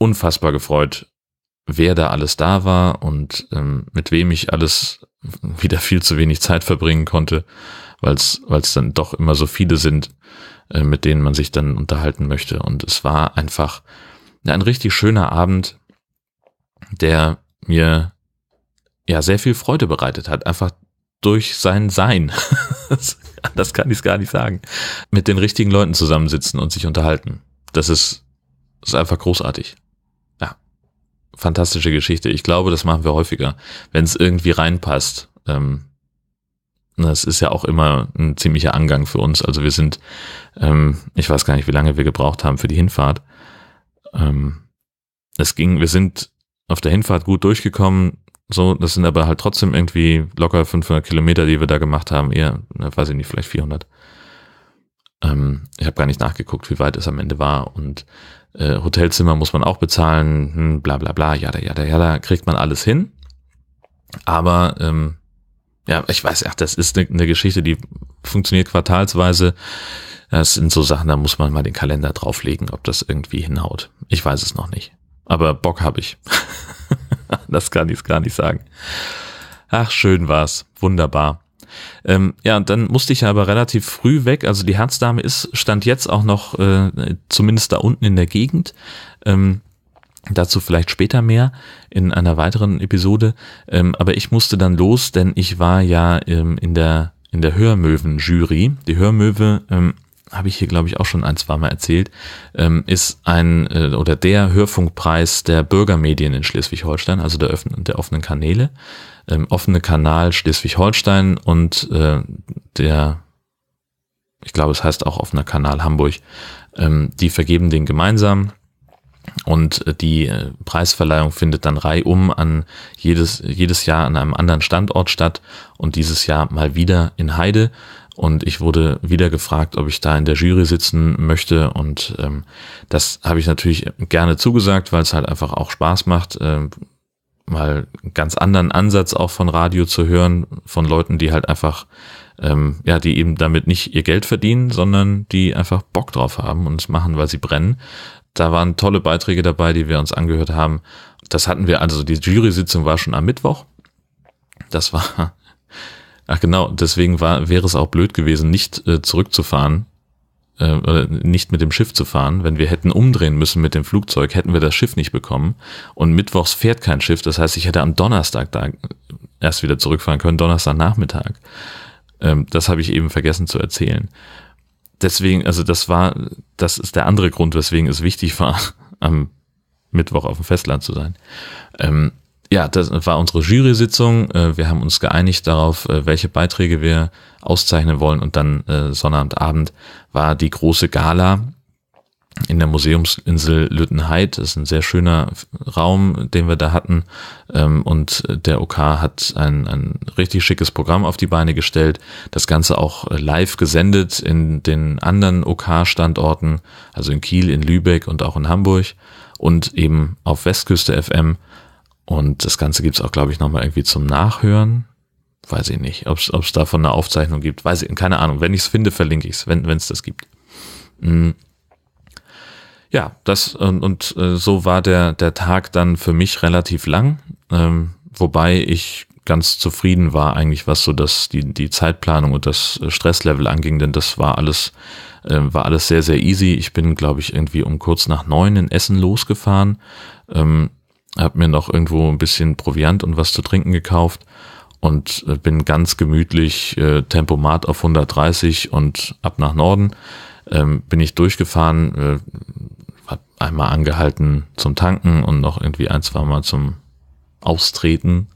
unfassbar gefreut, wer da alles da war und mit wem ich alles wieder viel zu wenig Zeit verbringen konnte, weil es dann doch immer so viele sind, mit denen man sich dann unterhalten möchte. Und es war einfach ein richtig schöner Abend, der mir ja sehr viel Freude bereitet hat, einfach durch sein Sein. Das kann ich gar nicht sagen. Mit den richtigen Leuten zusammensitzen und sich unterhalten. Das ist einfach großartig. Ja, fantastische Geschichte. Ich glaube, das machen wir häufiger, wenn es irgendwie reinpasst. Das ist ja auch immer ein ziemlicher Angang für uns. Also wir sind, ich weiß gar nicht, wie lange wir gebraucht haben für die Hinfahrt. Wir sind auf der Hinfahrt gut durchgekommen. So, das sind aber halt trotzdem irgendwie locker 500 Kilometer, die wir da gemacht haben. Eher, weiß ich nicht, vielleicht 400. Ich habe gar nicht nachgeguckt, wie weit es am Ende war. Und Hotelzimmer muss man auch bezahlen, bla bla bla, jada, kriegt man alles hin. Aber ja, ich weiß, das ist eine Geschichte, die funktioniert quartalsweise. Das sind so Sachen, da muss man mal den Kalender drauflegen, ob das irgendwie hinhaut. Ich weiß es noch nicht. Aber Bock habe ich. Das kann ich gar nicht sagen. Ach, schön war's. Wunderbar. Ja, und dann musste ich aber relativ früh weg. Also die Herzdame stand jetzt auch noch zumindest da unten in der Gegend. Dazu vielleicht später mehr in einer weiteren Episode. Aber ich musste dann los, denn ich war ja in der Hörmöwen-Jury. Die Hörmöwe, habe ich hier glaube ich auch schon 1-2 Mal erzählt, ist der Hörfunkpreis der Bürgermedien in Schleswig-Holstein, also der offenen Kanäle. Offene Kanal Schleswig-Holstein und ich glaube es heißt auch offener Kanal Hamburg, die vergeben den gemeinsam. Und die Preisverleihung findet dann reihum an jedes Jahr an einem anderen Standort statt und dieses Jahr mal wieder in Heide. Und ich wurde wieder gefragt, ob ich da in der Jury sitzen möchte und das habe ich natürlich gerne zugesagt, weil es halt einfach auch Spaß macht, mal einen ganz anderen Ansatz auch von Radio zu hören, von Leuten, die halt einfach, die eben damit nicht ihr Geld verdienen, sondern die einfach Bock drauf haben und es machen, weil sie brennen. Da waren tolle Beiträge dabei, die wir uns angehört haben. Das hatten wir, also die Jury-Sitzung war schon am Mittwoch. Das war, deswegen wäre es auch blöd gewesen, nicht zurückzufahren, oder nicht mit dem Schiff zu fahren. Wenn wir hätten umdrehen müssen mit dem Flugzeug, hätten wir das Schiff nicht bekommen. Und mittwochs fährt kein Schiff, das heißt, ich hätte am Donnerstag da erst wieder zurückfahren können, Donnerstagnachmittag. Das habe ich eben vergessen zu erzählen. Deswegen, also das ist der andere Grund, weswegen es wichtig war, am Mittwoch auf dem Festland zu sein. Das war unsere Jury-Sitzung. Wir haben uns geeinigt darauf, welche Beiträge wir auszeichnen wollen und dann Sonnabendabend war die große Gala in der Museumsinsel Lüttenheid. Das ist ein sehr schöner Raum, den wir da hatten. Und der OK hat ein richtig schickes Programm auf die Beine gestellt. Das Ganze auch live gesendet in den anderen OK-Standorten, also in Kiel, in Lübeck und auch in Hamburg und eben auf Westküste FM. Und das Ganze gibt's auch, glaube ich, nochmal irgendwie zum Nachhören. Weiß ich nicht, ob es davon eine Aufzeichnung gibt. Keine Ahnung. Wenn ich es finde, verlinke ich es, wenn es das gibt. Ja, so war der Tag dann für mich relativ lang, wobei ich ganz zufrieden war eigentlich, was so die Zeitplanung und das Stresslevel anging, denn das war alles sehr, sehr easy. Ich bin, glaube ich, irgendwie um kurz nach 9 in Essen losgefahren, habe mir noch irgendwo ein bisschen Proviant und was zu trinken gekauft und bin ganz gemütlich Tempomat auf 130 und ab nach Norden bin ich durchgefahren, hab einmal angehalten zum Tanken und noch irgendwie 1-2 Mal zum Austreten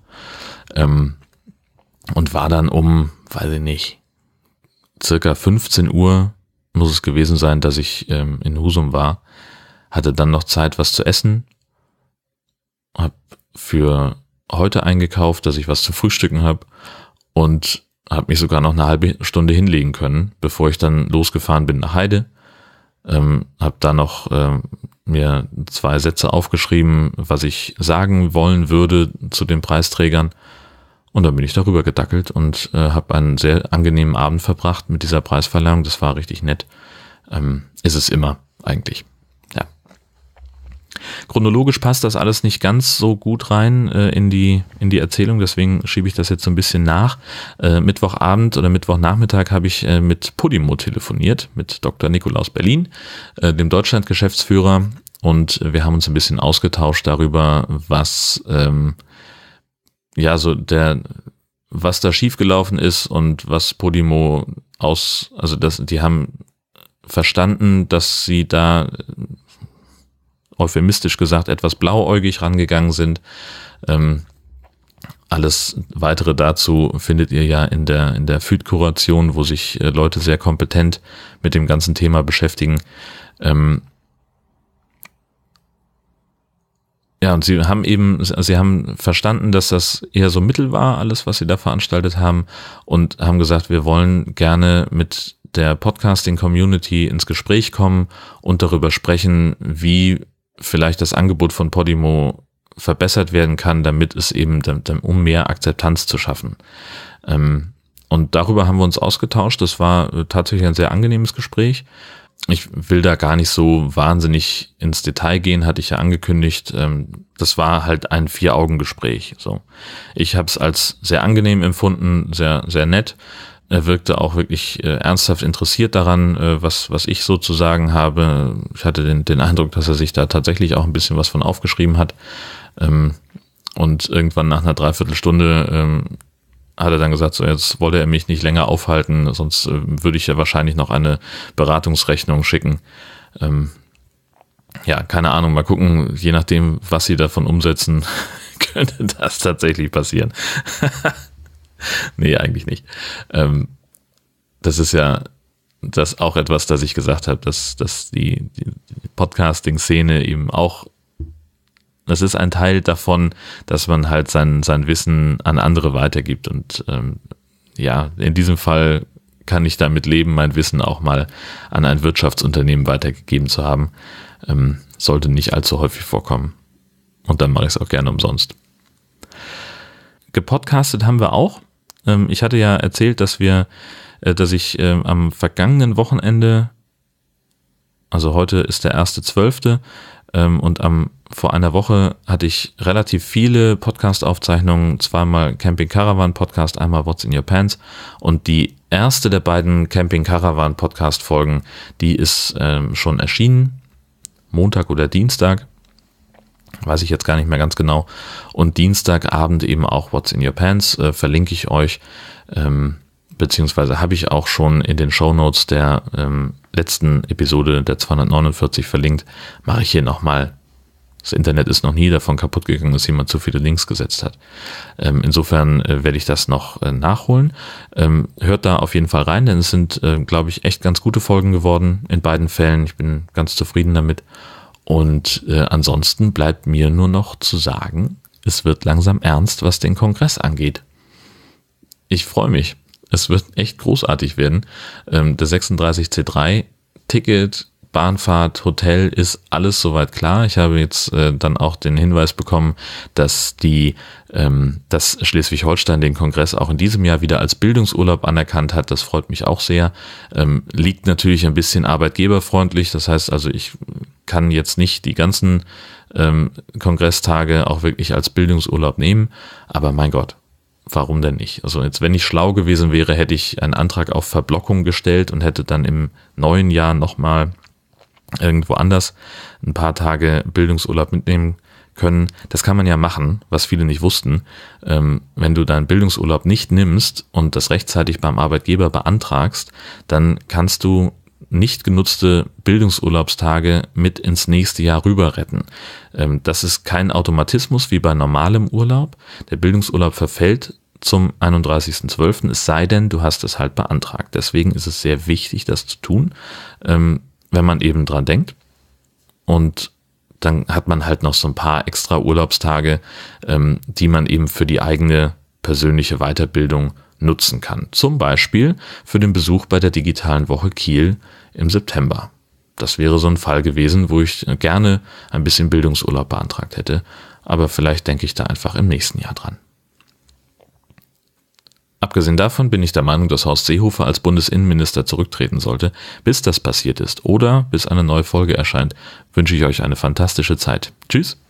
und war dann weiß ich nicht, circa 15 Uhr muss es gewesen sein, dass ich in Husum war, hatte dann noch Zeit, was zu essen, hab für heute eingekauft, dass ich was zu frühstücken habe und habe mich sogar noch eine halbe Stunde hinlegen können, bevor ich dann losgefahren bin nach Heide. Habe da noch mir 2 Sätze aufgeschrieben, was ich sagen wollen würde zu den Preisträgern. Und dann bin ich darüber gedackelt und habe einen sehr angenehmen Abend verbracht mit dieser Preisverleihung. Das war richtig nett. Ist es immer eigentlich. Ja. Chronologisch passt das alles nicht ganz so gut rein in die Erzählung, deswegen schiebe ich das jetzt so ein bisschen nach. Mittwochabend oder Mittwochnachmittag habe ich mit Podimo telefoniert, mit Dr. Nikolaus Berlin, dem Deutschland-Geschäftsführer, und wir haben uns ein bisschen ausgetauscht darüber, was was da schiefgelaufen ist und was Podimo die haben verstanden, dass sie da euphemistisch gesagt etwas blauäugig rangegangen sind. Alles weitere dazu findet ihr ja in der FÜD-Kuration, wo sich Leute sehr kompetent mit dem ganzen Thema beschäftigen. Ja, und sie haben verstanden, dass das eher so Mittel war, alles, was sie da veranstaltet haben, und haben gesagt, wir wollen gerne mit der Podcasting-Community ins Gespräch kommen und darüber sprechen, wie vielleicht das Angebot von Podimo verbessert werden kann, damit es eben, um mehr Akzeptanz zu schaffen. Und darüber haben wir uns ausgetauscht. Das war tatsächlich ein sehr angenehmes Gespräch. Ich will da gar nicht so wahnsinnig ins Detail gehen, hatte ich ja angekündigt. Das war halt ein 4-Augen-Gespräch. So, ich habe es als sehr angenehm empfunden, sehr, sehr nett. Er wirkte auch wirklich ernsthaft interessiert daran, was ich so zu sagen habe. Ich hatte den Eindruck, dass er sich da tatsächlich auch ein bisschen was von aufgeschrieben hat. Und irgendwann nach einer Dreiviertelstunde hat er dann gesagt, so jetzt wolle er mich nicht länger aufhalten, sonst würde ich ja wahrscheinlich noch eine Beratungsrechnung schicken. Ja, keine Ahnung, mal gucken, je nachdem, was sie davon umsetzen, könnte das tatsächlich passieren. Nee, eigentlich nicht. Das ist ja das auch etwas, das ich gesagt habe, dass die Podcasting-Szene eben auch, das ist ein Teil davon, dass man halt sein Wissen an andere weitergibt. Und ja, in diesem Fall kann ich damit leben, mein Wissen auch mal an ein Wirtschaftsunternehmen weitergegeben zu haben. Sollte nicht allzu häufig vorkommen. Und dann mache ich es auch gerne umsonst. Gepodcastet haben wir auch. Ich hatte ja erzählt, dass ich am vergangenen Wochenende, also heute ist der 1.12., und vor einer Woche hatte ich relativ viele Podcast-Aufzeichnungen, zweimal Camping Caravan Podcast, einmal What's in Your Pants, und die erste der beiden Camping Caravan Podcast Folgen, die ist schon erschienen, Montag oder Dienstag, weiß ich jetzt gar nicht mehr ganz genau, und Dienstagabend eben auch What's in Your Pants, verlinke ich euch, beziehungsweise habe ich auch schon in den Shownotes der letzten Episode der 249 verlinkt, mache ich hier nochmal. Das Internet ist noch nie davon kaputt gegangen, dass jemand zu viele Links gesetzt hat. Insofern werde ich das noch nachholen. Hört da auf jeden Fall rein, denn es sind, glaube ich, echt ganz gute Folgen geworden in beiden Fällen. Ich bin ganz zufrieden damit. Und ansonsten bleibt mir nur noch zu sagen, es wird langsam ernst, was den Kongress angeht. Ich freue mich. Es wird echt großartig werden. Der 36C3, Ticket, Bahnfahrt, Hotel ist alles soweit klar. Ich habe jetzt dann auch den Hinweis bekommen, dass dass Schleswig-Holstein den Kongress auch in diesem Jahr wieder als Bildungsurlaub anerkannt hat. Das freut mich auch sehr. Liegt natürlich ein bisschen arbeitgeberfreundlich. Das heißt also, ich kann jetzt nicht die ganzen Kongresstage auch wirklich als Bildungsurlaub nehmen. Aber mein Gott, warum denn nicht? Also jetzt, wenn ich schlau gewesen wäre, hätte ich einen Antrag auf Verblockung gestellt und hätte dann im neuen Jahr nochmal irgendwo anders ein paar Tage Bildungsurlaub mitnehmen können. Das kann man ja machen, was viele nicht wussten. Wenn du deinen Bildungsurlaub nicht nimmst und das rechtzeitig beim Arbeitgeber beantragst, dann kannst du nicht genutzte Bildungsurlaubstage mit ins nächste Jahr rüber retten. Das ist kein Automatismus wie bei normalem Urlaub. Der Bildungsurlaub verfällt zum 31.12., es sei denn, du hast es halt beantragt. Deswegen ist es sehr wichtig, das zu tun, wenn man eben dran denkt. Und dann hat man halt noch so ein paar extra Urlaubstage, die man eben für die eigene persönliche Weiterbildung nutzen kann. Zum Beispiel für den Besuch bei der Digitalen Woche Kiel im September. Das wäre so ein Fall gewesen, wo ich gerne ein bisschen Bildungsurlaub beantragt hätte. Aber vielleicht denke ich da einfach im nächsten Jahr dran. Abgesehen davon bin ich der Meinung, dass Horst Seehofer als Bundesinnenminister zurücktreten sollte. Bis das passiert ist oder bis eine neue Folge erscheint, wünsche ich euch eine fantastische Zeit. Tschüss.